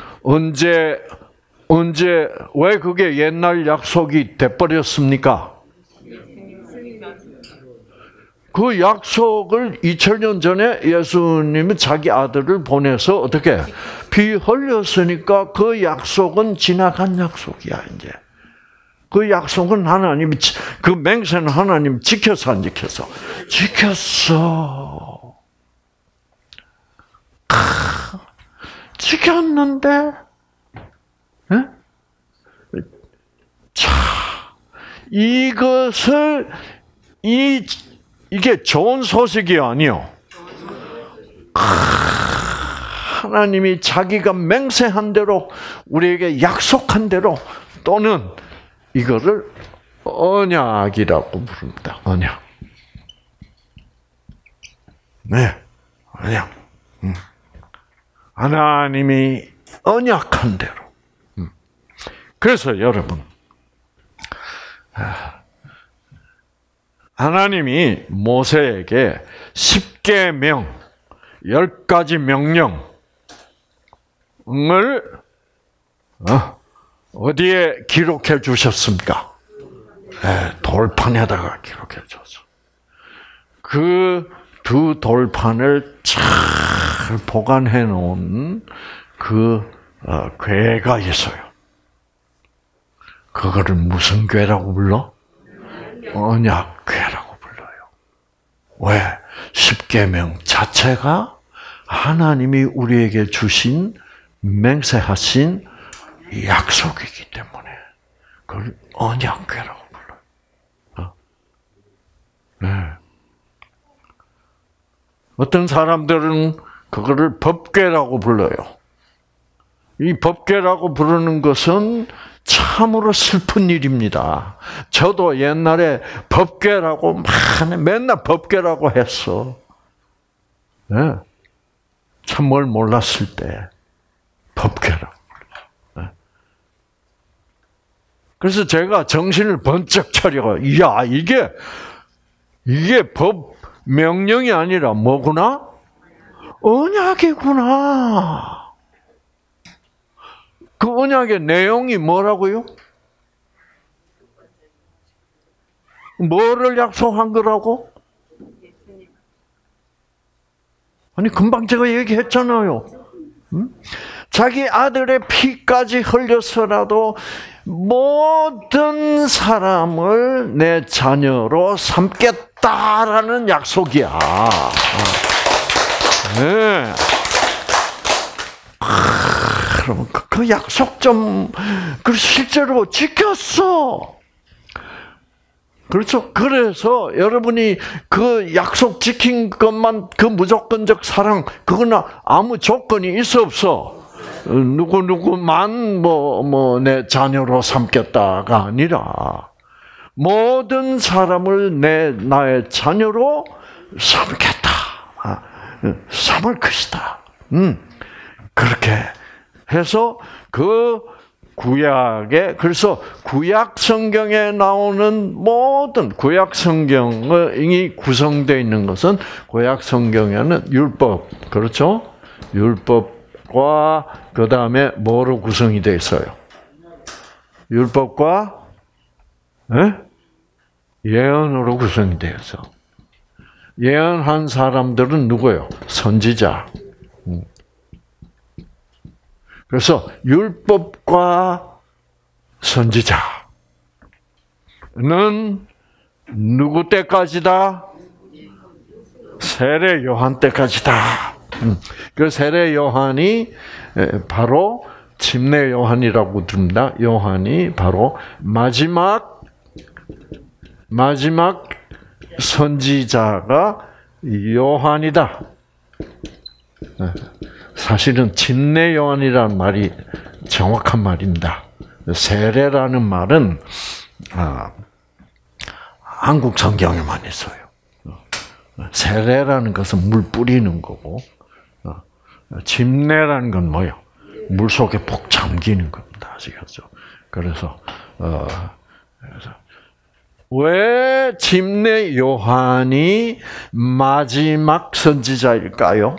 왜 그게 옛날 약속이 돼버렸습니까? 그 약속을 2000년 전에 예수님이 자기 아들을 보내서 어떻게 피 흘렸으니까 그 약속은 지나간 약속이야 이제. 그 약속은 그 맹세는 하나님 지켜서 안 지켜서? 지켰어. 지켰는데, 자, 이게 좋은 소식이 아니요. 하나님이 자기가 맹세한 대로, 우리에게 약속한 대로, 또는 이거를 언약이라고 부릅니다. 언약. 네, 언약. 하나님이 언약한 대로. 그래서 여러분, 하나님이 모세에게 10계명, 10가지 명령을 어디에 기록해 주셨습니까? 네, 돌판에다가 기록해 줬어. 그 두 돌판을 잘 보관해 놓은 궤가 있어요. 그거를 무슨 궤라고 불러? 언약궤라고 불러요. 왜? 10계명 자체가 하나님이 우리에게 주신 맹세하신 약속이기 때문에 그걸 언약궤라고 불러요. 네. 어떤 사람들은 그거를 법궤라고 불러요. 이 법궤라고 부르는 것은 참으로 슬픈 일입니다. 저도 옛날에 법궤라고 맨날 법궤라고 했어. 네. 참 뭘 몰랐을 때 법궤라고. 네. 그래서 제가 정신을 번쩍 차려가, 야, 이게 법 명령이 아니라 뭐구나? 언약이구나. 그 언약의 내용이 뭐라고요? 뭐를 약속한 거라고? 아니, 금방 제가 얘기했잖아요. 자기 아들의 피까지 흘려서라도 모든 사람을 내 자녀로 삼겠다. 주겠다라는 약속이야. 네. 그럼 그 약속 그 실제로 지켰어. 그렇죠? 그래서 여러분이 그 약속 지킨 것만 그 무조건적 사랑, 그거는 아무 조건이 있어 없어. 누구만 내 자녀로 삼겠다가 아니라 모든 사람을 나의 자녀로 삼겠다. 삼을 것이다. 그렇게 해서 그 구약에, 그래서 구약 성경에 나오는 모든 구약 성경이 구성되어 있는 것은 구약 성경에는 율법, 그렇죠? 율법과 그 다음에 뭐로 구성이 되어 있어요? 율법과 예언으로 구성이 되어 있어. 예언한 사람들은 누구예요? 선지자. 그래서 율법과 선지자는 누구 때까지다? 세례 요한 때까지다. 그 세례 요한이 바로 침례 요한이라고 부릅니다. 요한이 바로 마지막 선지자가 요한이다. 사실은 침례 요한이라는 말이 정확한 말입니다. 세례라는 말은 한국 성경에만 있어요. 세례라는 것은 물 뿌리는 거고, 침례라는 건 뭐예요? 물 속에 푹 잠기는 겁니다. 아시겠죠? 그래서 왜 침례 요한이 마지막 선지자일까요?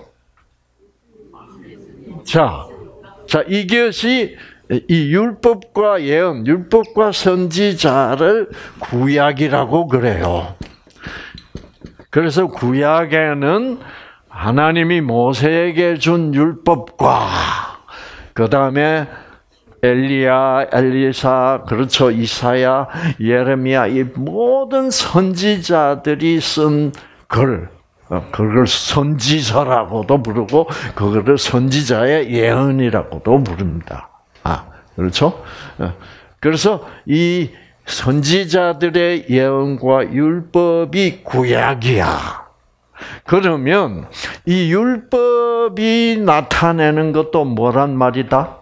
자, 이것이 이 율법과 예언, 율법과 선지자를 구약이라고 그래요. 그래서 구약에는 하나님이 모세에게 준 율법과 그 다음에 엘리야, 엘리사, 그렇죠, 이사야, 예레미야, 이 모든 선지자들이 쓴 그걸 선지서라고도 부르고, 그거를 선지자의 예언이라고도 부릅니다. 그렇죠? 그래서 이 선지자들의 예언과 율법이 구약이야. 그러면 이 율법이 나타내는 것도 뭐란 말이다?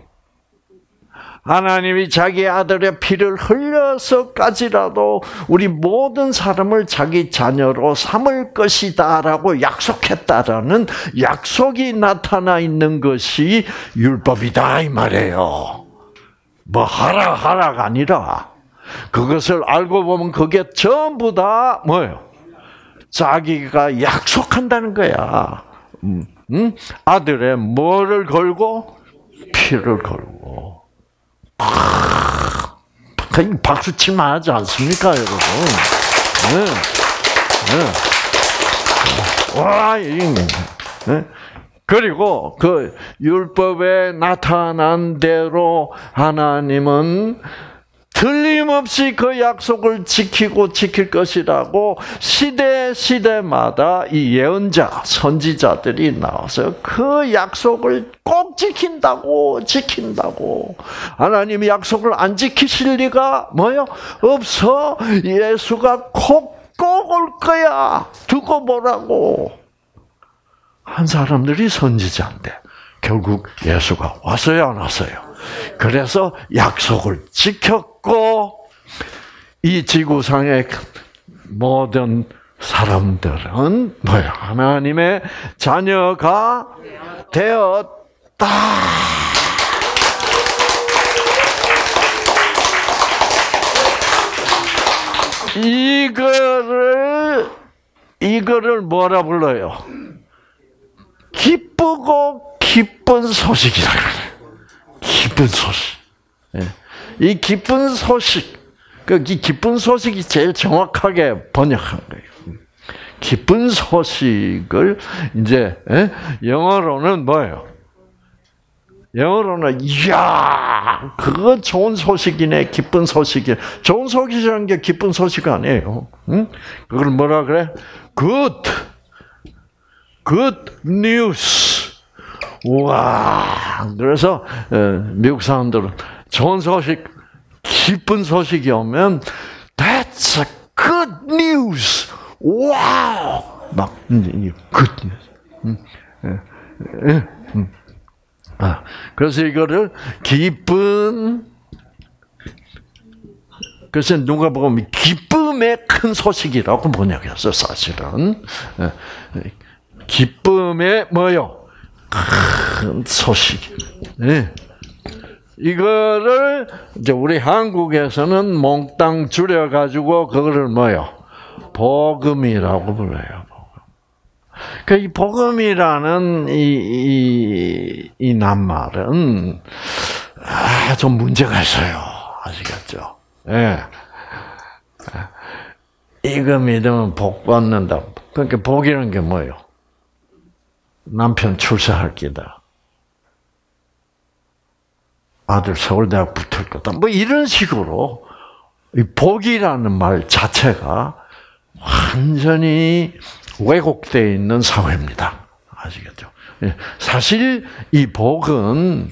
하나님이 자기 아들의 피를 흘려서까지라도 우리 모든 사람을 자기 자녀로 삼을 것이다라고 약속했다라는 약속이 나타나 있는 것이 율법이다 이 말이에요. 뭐 하라가 아니라 그것을 알고 보면 그게 전부 다 뭐예요? 자기가 약속한다는 거야. 아들의 뭐를 걸고? 피를 걸고. 박수 칠만 하지 않습니까, 여러분? 네. 그리고 그 율법에 나타난 대로 하나님은 틀림없이 그 약속을 지키고 지킬 것이라고 시대마다 이 예언자, 선지자들이 나와서 그 약속을 꼭 지킨다고. 하나님이 약속을 안 지키실 리가 뭐요? 없어. 예수가 꼭 올 거야. 두고 보라고. 한 사람들이 선지자인데 결국 예수가 왔어요, 안 왔어요? 그래서 약속을 지켰고, 이 지구상의 모든 사람들은 뭐야? 하나님의 자녀가 되었다. 이거를 뭐라 불러요? 기쁘고 기쁜 소식이라 그래요. 기쁜 소식. 이 기쁜 소식, 이 기쁜 소식이 제일 정확하게 번역한 거예요. 기쁜 소식을 이제 영어로는 뭐예요? 영어로는 이야, 그거 좋은 소식이네, 기쁜 소식이. 좋은 소식이라는 게 기쁜 소식 아니에요. 응? 그걸 뭐라 그래? Good news. 와, 그래서 미국 사람들은 좋은 소식, 기쁜 소식이 오면 That's a good news. 와우, 막 good news. 그래서 이거를 기쁜, 그래서 누가 보면 기쁨의 큰 소식이라고 번역했어, 사실은. 기쁨의 뭐요? 큰 소식. 이거를 이제 우리 한국에서는 몽땅 줄여가지고 그거를 뭐요? 복음이라고 불러요. 그 이 복음이라는 이 낱말은 좀 문제가 있어요. 아시겠죠? 예. 이거 믿으면 복 받는다. 그러니까 복이라는 게 뭐예요? 남편 출세할 기다. 아들 서울대학 붙을 거다. 뭐 이런 식으로 이 복이라는 말 자체가 완전히 왜곡되어 있는 사회입니다. 아시겠죠? 사실 이 복은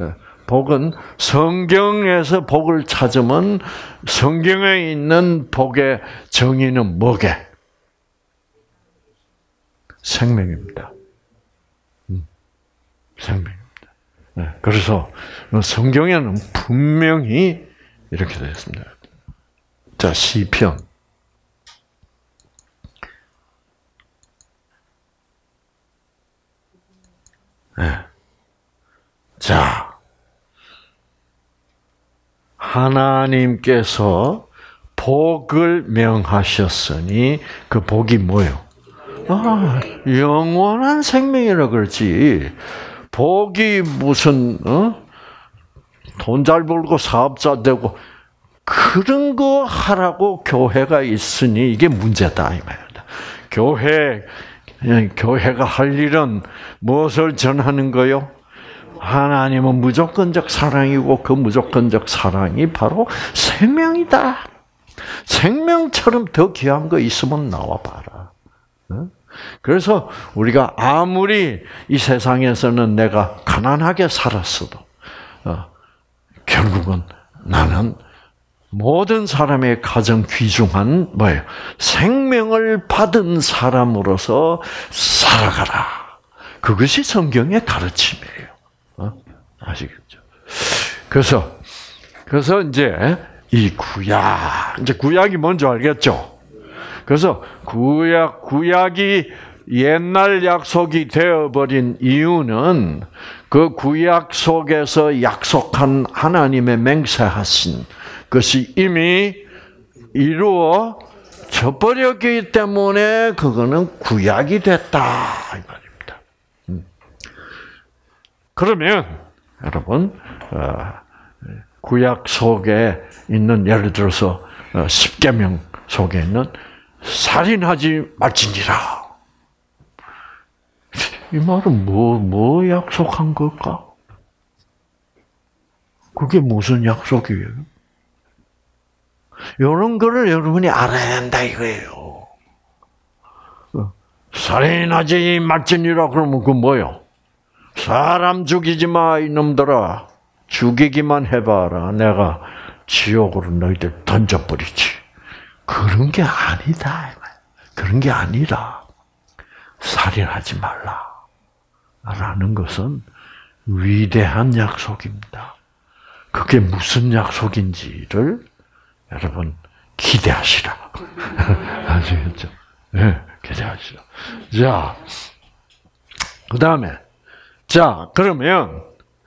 성경에서 복을 찾으면 성경에 있는 복의 정의는 뭐게? 생명입니다. 생명입니다. 그래서 성경에는 분명히 이렇게 되어 있습니다. 자, 시편. 자, 하나님께서 복을 명하셨으니 그 복이 뭐예요? 영원한 생명이라 그러지. 복이 무슨 돈 잘 벌고 사업자 되고 그런 거 하라고 교회가 있으니 이게 문제다 이 말이다. 교회가 할 일은 무엇을 전하는 거요? 하나님은 무조건적 사랑이고 그 무조건적 사랑이 바로 생명이다. 생명처럼 더 귀한 거 있으면 나와봐라. 그래서 우리가 아무리 이 세상에서는 내가 가난하게 살았어도 결국은 나는 모든 사람의 가장 귀중한 뭐예요? 생명을 받은 사람으로서 살아가라. 그것이 성경의 가르침이에요. 아시겠죠? 그래서 이제 이 이제 구약이 뭔지 알겠죠? 그래서 구약이 옛날 약속이 되어버린 이유는 그 구약 속에서 약속한 하나님의 맹세하신 것이 이미 이루어져 버렸기 때문에 그거는 구약이 됐다 이 말입니다. 그러면 여러분 구약 속에 있는 예를 들어서 십계명 속에 있는 살인하지 말지니라. 이 말은 뭐 약속한 걸까? 그게 무슨 약속이에요? 이런 거를 여러분이 알아야 한다 이거예요. 살인하지 말지니라 그러면 그 뭐요? 사람 죽이지 마 이놈들아. 죽이기만 해봐라. 내가 지옥으로 너희들 던져버리지. 그런 게 아니다. 그런 게 아니라 살인하지 말라. 라는 것은 위대한 약속입니다. 그게 무슨 약속인지를 여러분 기대하시라. 아시겠죠? 네, 기대하시라. 자, 그 다음에 그러면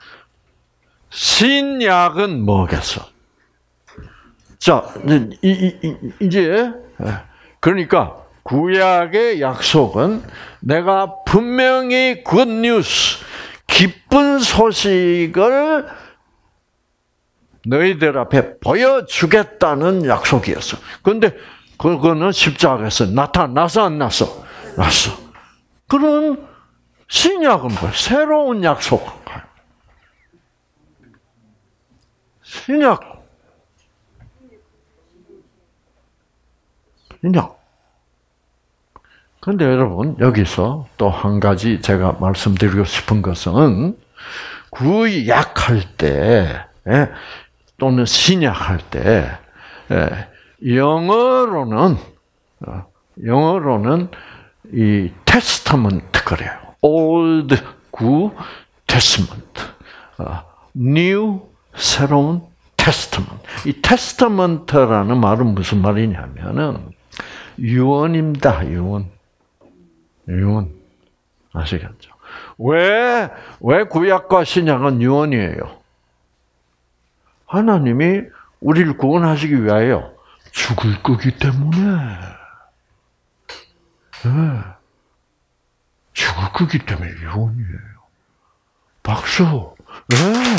신약은 뭐겠어? 자, 이제 그러니까 구약의 약속은 내가 분명히 굿뉴스, 기쁜 소식을 너희들 앞에 보여주겠다는 약속이었어. 그런데 그거는 십자가에서 나타나서 안 났어? 났어. 그런 신약은 뭐야? 새로운 약속. 신약. 신약. 근데 여러분, 여기서 또 한 가지 제가 말씀드리고 싶은 것은, 구약할 때, 또는 신약할 때, 영어로는 이 테스타먼트 그래요. Old, 구, 테스타먼트. New, 새로운 테스타먼트. 이 테스타먼트라는 말은 무슨 말이냐면은, 유언입니다, 유언. 유언. 아시겠죠? 왜 구약과 신약은 유언이에요? 하나님이 우리를 구원하시기 위하여 죽을 거기 때문에. 네. 죽을 거기 때문에 유언이에요. 박수. 네. 네.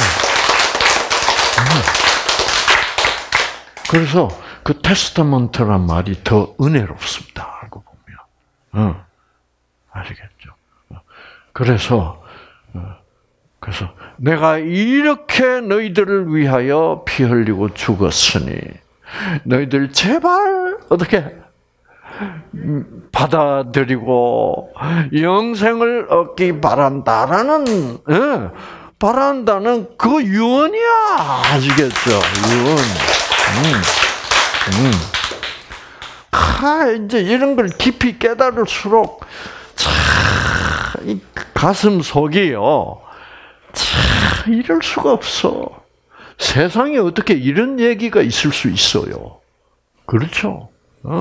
그래서 그 테스타먼트란 말이 더 은혜롭습니다. 알고 보면. 아시겠죠? 그래서 내가 이렇게 너희들을 위하여 피 흘리고 죽었으니 너희들 제발 어떻게 받아들이고 영생을 얻기 바란다라는 바란다는 그 유언이야. 아시겠죠? 유언. 이제 이런 걸 깊이 깨달을수록 이 가슴 속이요. 참 이럴 수가 없어. 세상에 어떻게 이런 얘기가 있을 수 있어요? 그렇죠?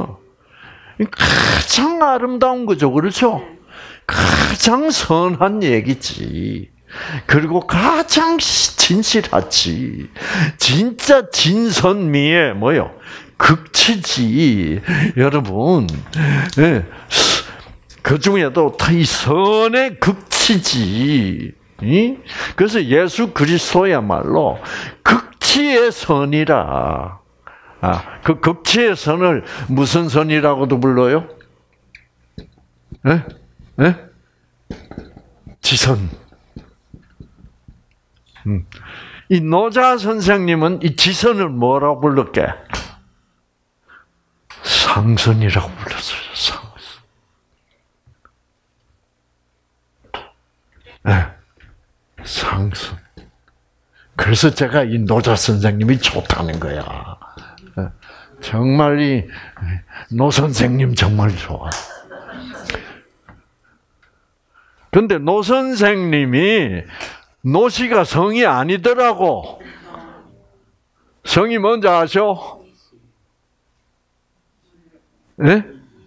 가장 아름다운 거죠, 그렇죠? 가장 선한 얘기지. 그리고 가장 진실하지. 진짜 진선미의 뭐요? 극치지. 여러분, 그 중에도 이 선의 극치지. 그래서 예수 그리스도야말로 극치의 선이라. 그 극치의 선을 무슨 선이라고도 불러요? 지선. 이 노자 선생님은 이 지선을 뭐라고 불렀게? 상선이라고 불렀어요. 상선. 상선. 그래서 제가 이 노자 선생님이 좋다는 거야. 정말 이 노 선생님 정말 좋아. 근데 노 선생님이 노씨가 성이 아니더라고. 성이 뭔지 아셔? 네?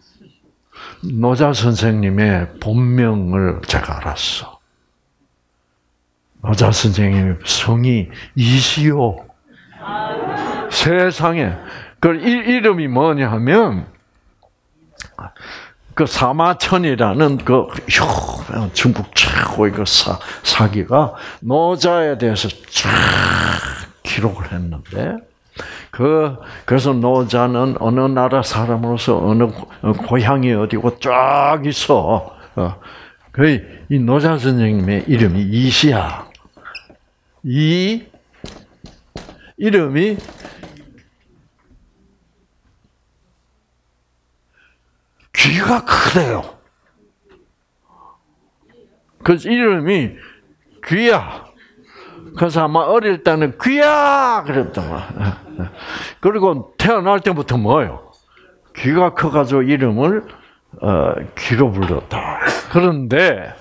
노자 선생님의 본명을 제가 알았어. 노자 선생님의 성이 이시오. 세상에. 그 이름이 뭐냐 하면, 그 사마천이라는 그 중국 최고의 그 사기가 노자에 대해서 쫙 기록을 했는데, 그래서 노자는 어느 나라 사람으로서 어느 고향이 어디고 쫙 있어. 이 노자 선생님의 이름이 이시야. 이 이름이 귀가 크대요. 그 이름이 귀야. 그래서 아마 어릴 때는 귀야 그랬던 거야. 그리고 태어날 때부터 뭐예요? 귀가 커가지고 이름을 귀로 불렀다. 그런데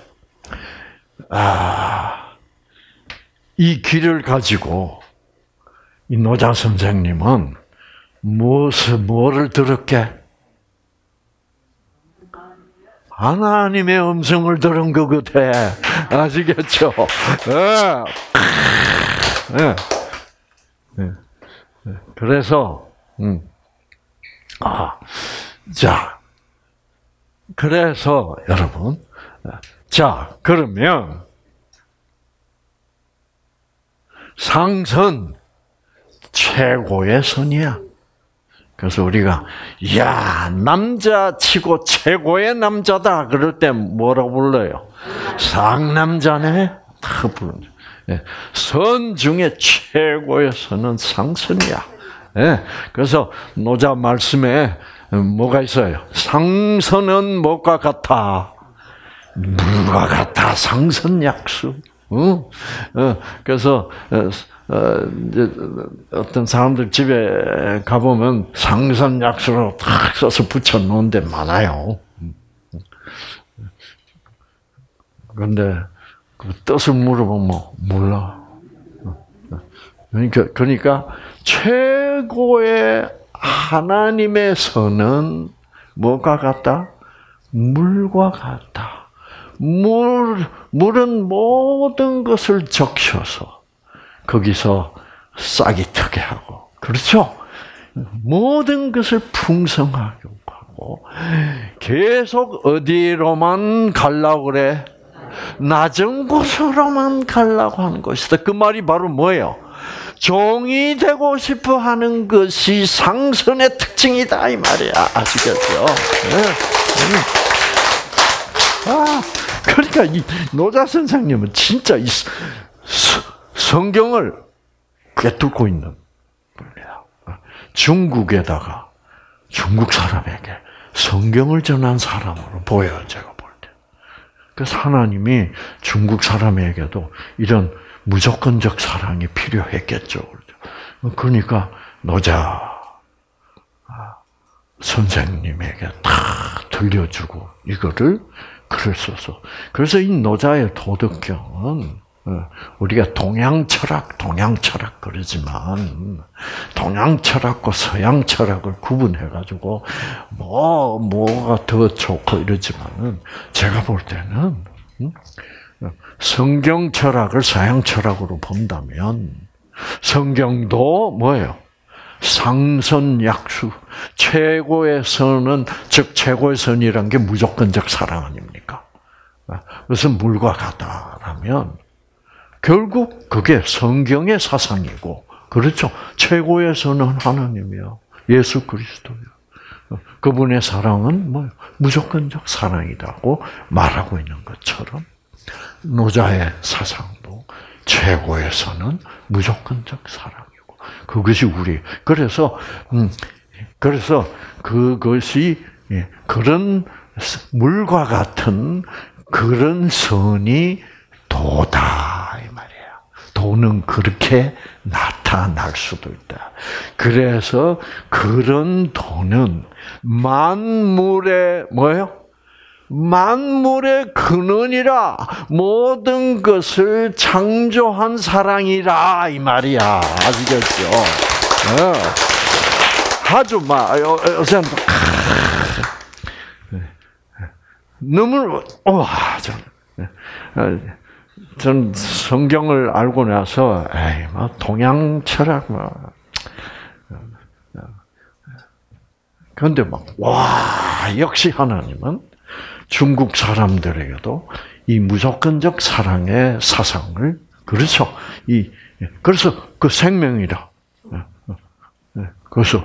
이 귀를 가지고 이 노자 선생님은 뭐를 들었게? 하나님의 음성을 들은 것 같아. 아시겠죠? 그래서, 자, 그래서 여러분, 자, 그러면 상선 최고의 선이야. 그래서 우리가 야 남자 치고 최고의 남자다 그럴 때 뭐라고 불러요? 상남자네. 다 부르죠. 선 중에 최고의 선은 상선이야. 그래서 노자 말씀에 뭐가 있어요? 상선은 뭐가 같아? 물과 같아. 상선약수. 그래서 어떤 사람들 집에 가보면 상선약수로 탁 써서 붙여놓은 데 많아요. 그런데 그 뜻을 물어보면 몰라. 그러니까 최고의 하나님의 선은 뭐가 같다? 물과 같다. 물은 모든 것을 적셔서 거기서 싹이 트게 하고, 그렇죠? 모든 것을 풍성하게 하고, 계속 어디로만 가려고 그래? 낮은 곳으로만 가려고 하는 것이다. 그 말이 바로 뭐예요? 종이 되고 싶어 하는 것이 상선의 특징이다, 이 말이야. 아시겠죠? 그러니까 이 노자 선생님은 진짜 이 성경을 꿰뚫고 있는 분이야. 중국에다가 중국 사람에게 성경을 전한 사람으로 보여요, 제가 볼 때. 그래서 하나님이 중국 사람에게도 이런 무조건적 사랑이 필요했겠죠. 그러니까 노자 선생님에게 다 들려주고 이거를 글을 써서. 그래서 이 노자의 도덕경은 우리가 동양 철학 그러지만 동양 철학과 서양 철학을 구분해가지고 뭐가 더 좋고 이러지만은 제가 볼 때는 성경 철학을 서양 철학으로 본다면 성경도 뭐예요? 상선약수, 최고의 선은, 즉 최고의 선이란 게 무조건적 사랑 아닙니까? 그래서 물과 같다라면 결국 그게 성경의 사상이고, 그렇죠? 최고의 선은 하나님이요, 예수 그리스도요. 그분의 사랑은 뭐예요? 무조건적 사랑이라고 말하고 있는 것처럼 노자의 사상도 최고의 선은 무조건적 사랑이고, 그것이 그래서 그것이 그런 물과 같은 그런 선이 도다, 이 말이에요. 도는 그렇게 나타날 수도 있다. 그래서 그런 도는 만물의 뭐예요? 만물의 근원이라, 모든 것을 창조한 사랑이라, 이 말이야. 아시겠죠? 아주 요새 너무 전 성경을 알고 나서 동양 철학 그런데 역시 하나님은 중국 사람들에게도 이 무조건적 사랑의 사상을, 그렇죠? 그래서 그 생명이라. 그래서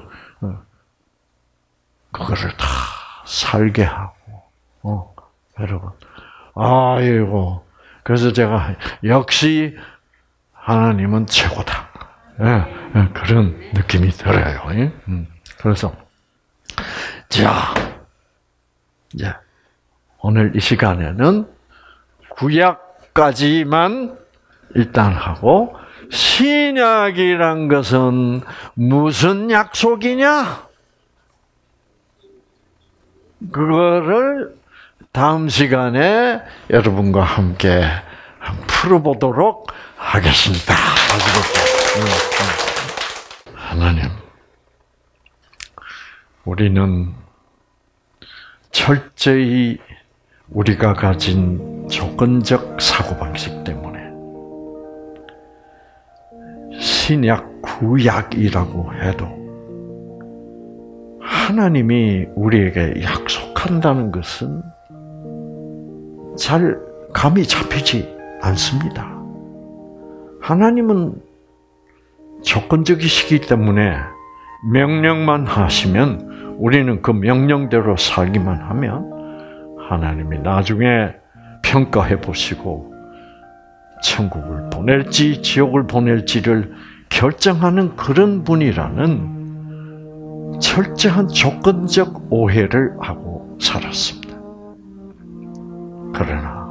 그거를 다 살게 하고, 여러분, 아이고. 그래서 제가 역시 하나님은 최고다. 그런 느낌이 들어요. 그래서 자, 이제 오늘 이 시간에는 구약까지만 일단 하고, 신약이란 것은 무슨 약속이냐? 그거를 다음 시간에 여러분과 함께 풀어보도록 하겠습니다. 하나님, 우리는 철저히 우리가 가진 조건적 사고방식 때문에 신약, 구약이라고 해도 하나님이 우리에게 약속한다는 것은 잘 감이 잡히지 않습니다. 하나님은 조건적이시기 때문에 명령만 하시면, 우리는 그 명령대로 살기만 하면 하나님이 나중에 평가해 보시고 천국을 보낼지 지옥을 보낼지를 결정하는 그런 분이라는 철저한 조건적 오해를 하고 살았습니다. 그러나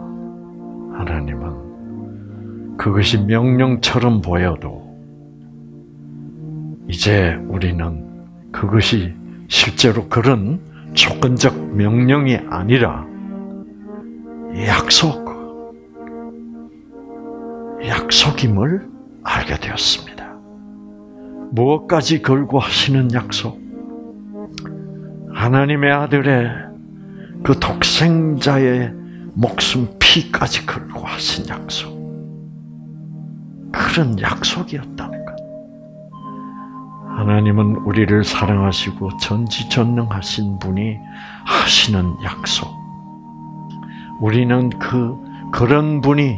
하나님은 그것이 명령처럼 보여도 이제 우리는 그것이 실제로 그런 조건적 명령이 아니라 약속임을 알게 되었습니다. 무엇까지 걸고 하시는 약속? 하나님의 아들의 그 독생자의 목숨 피까지 걸고 하신 약속. 그런 약속이었다는 것. 하나님은 우리를 사랑하시고 전지전능하신 분이 하시는 약속. 우리는 그런 분이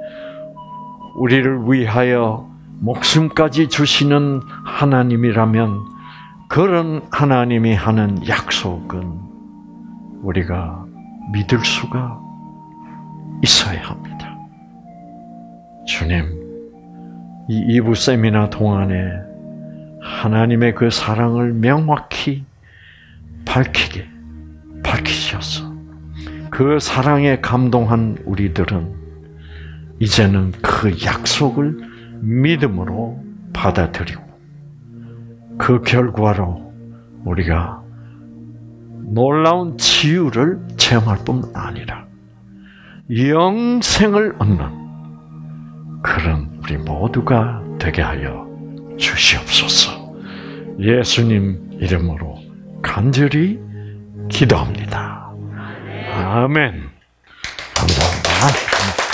우리를 위하여 목숨까지 주시는 하나님이라면 그런 하나님이 하는 약속은 우리가 믿을 수가 있어야 합니다. 주님, 이 2부 세미나 동안에 하나님의 그 사랑을 명확히 밝히셔서 그 사랑에 감동한 우리들은 이제는 그 약속을 믿음으로 받아들이고 그 결과로 우리가 놀라운 치유를 체험할 뿐 아니라 영생을 얻는 그런 우리 모두가 되게 하여 주시옵소서. 예수님 이름으로 간절히 기도합니다. 아멘. 감사합니다.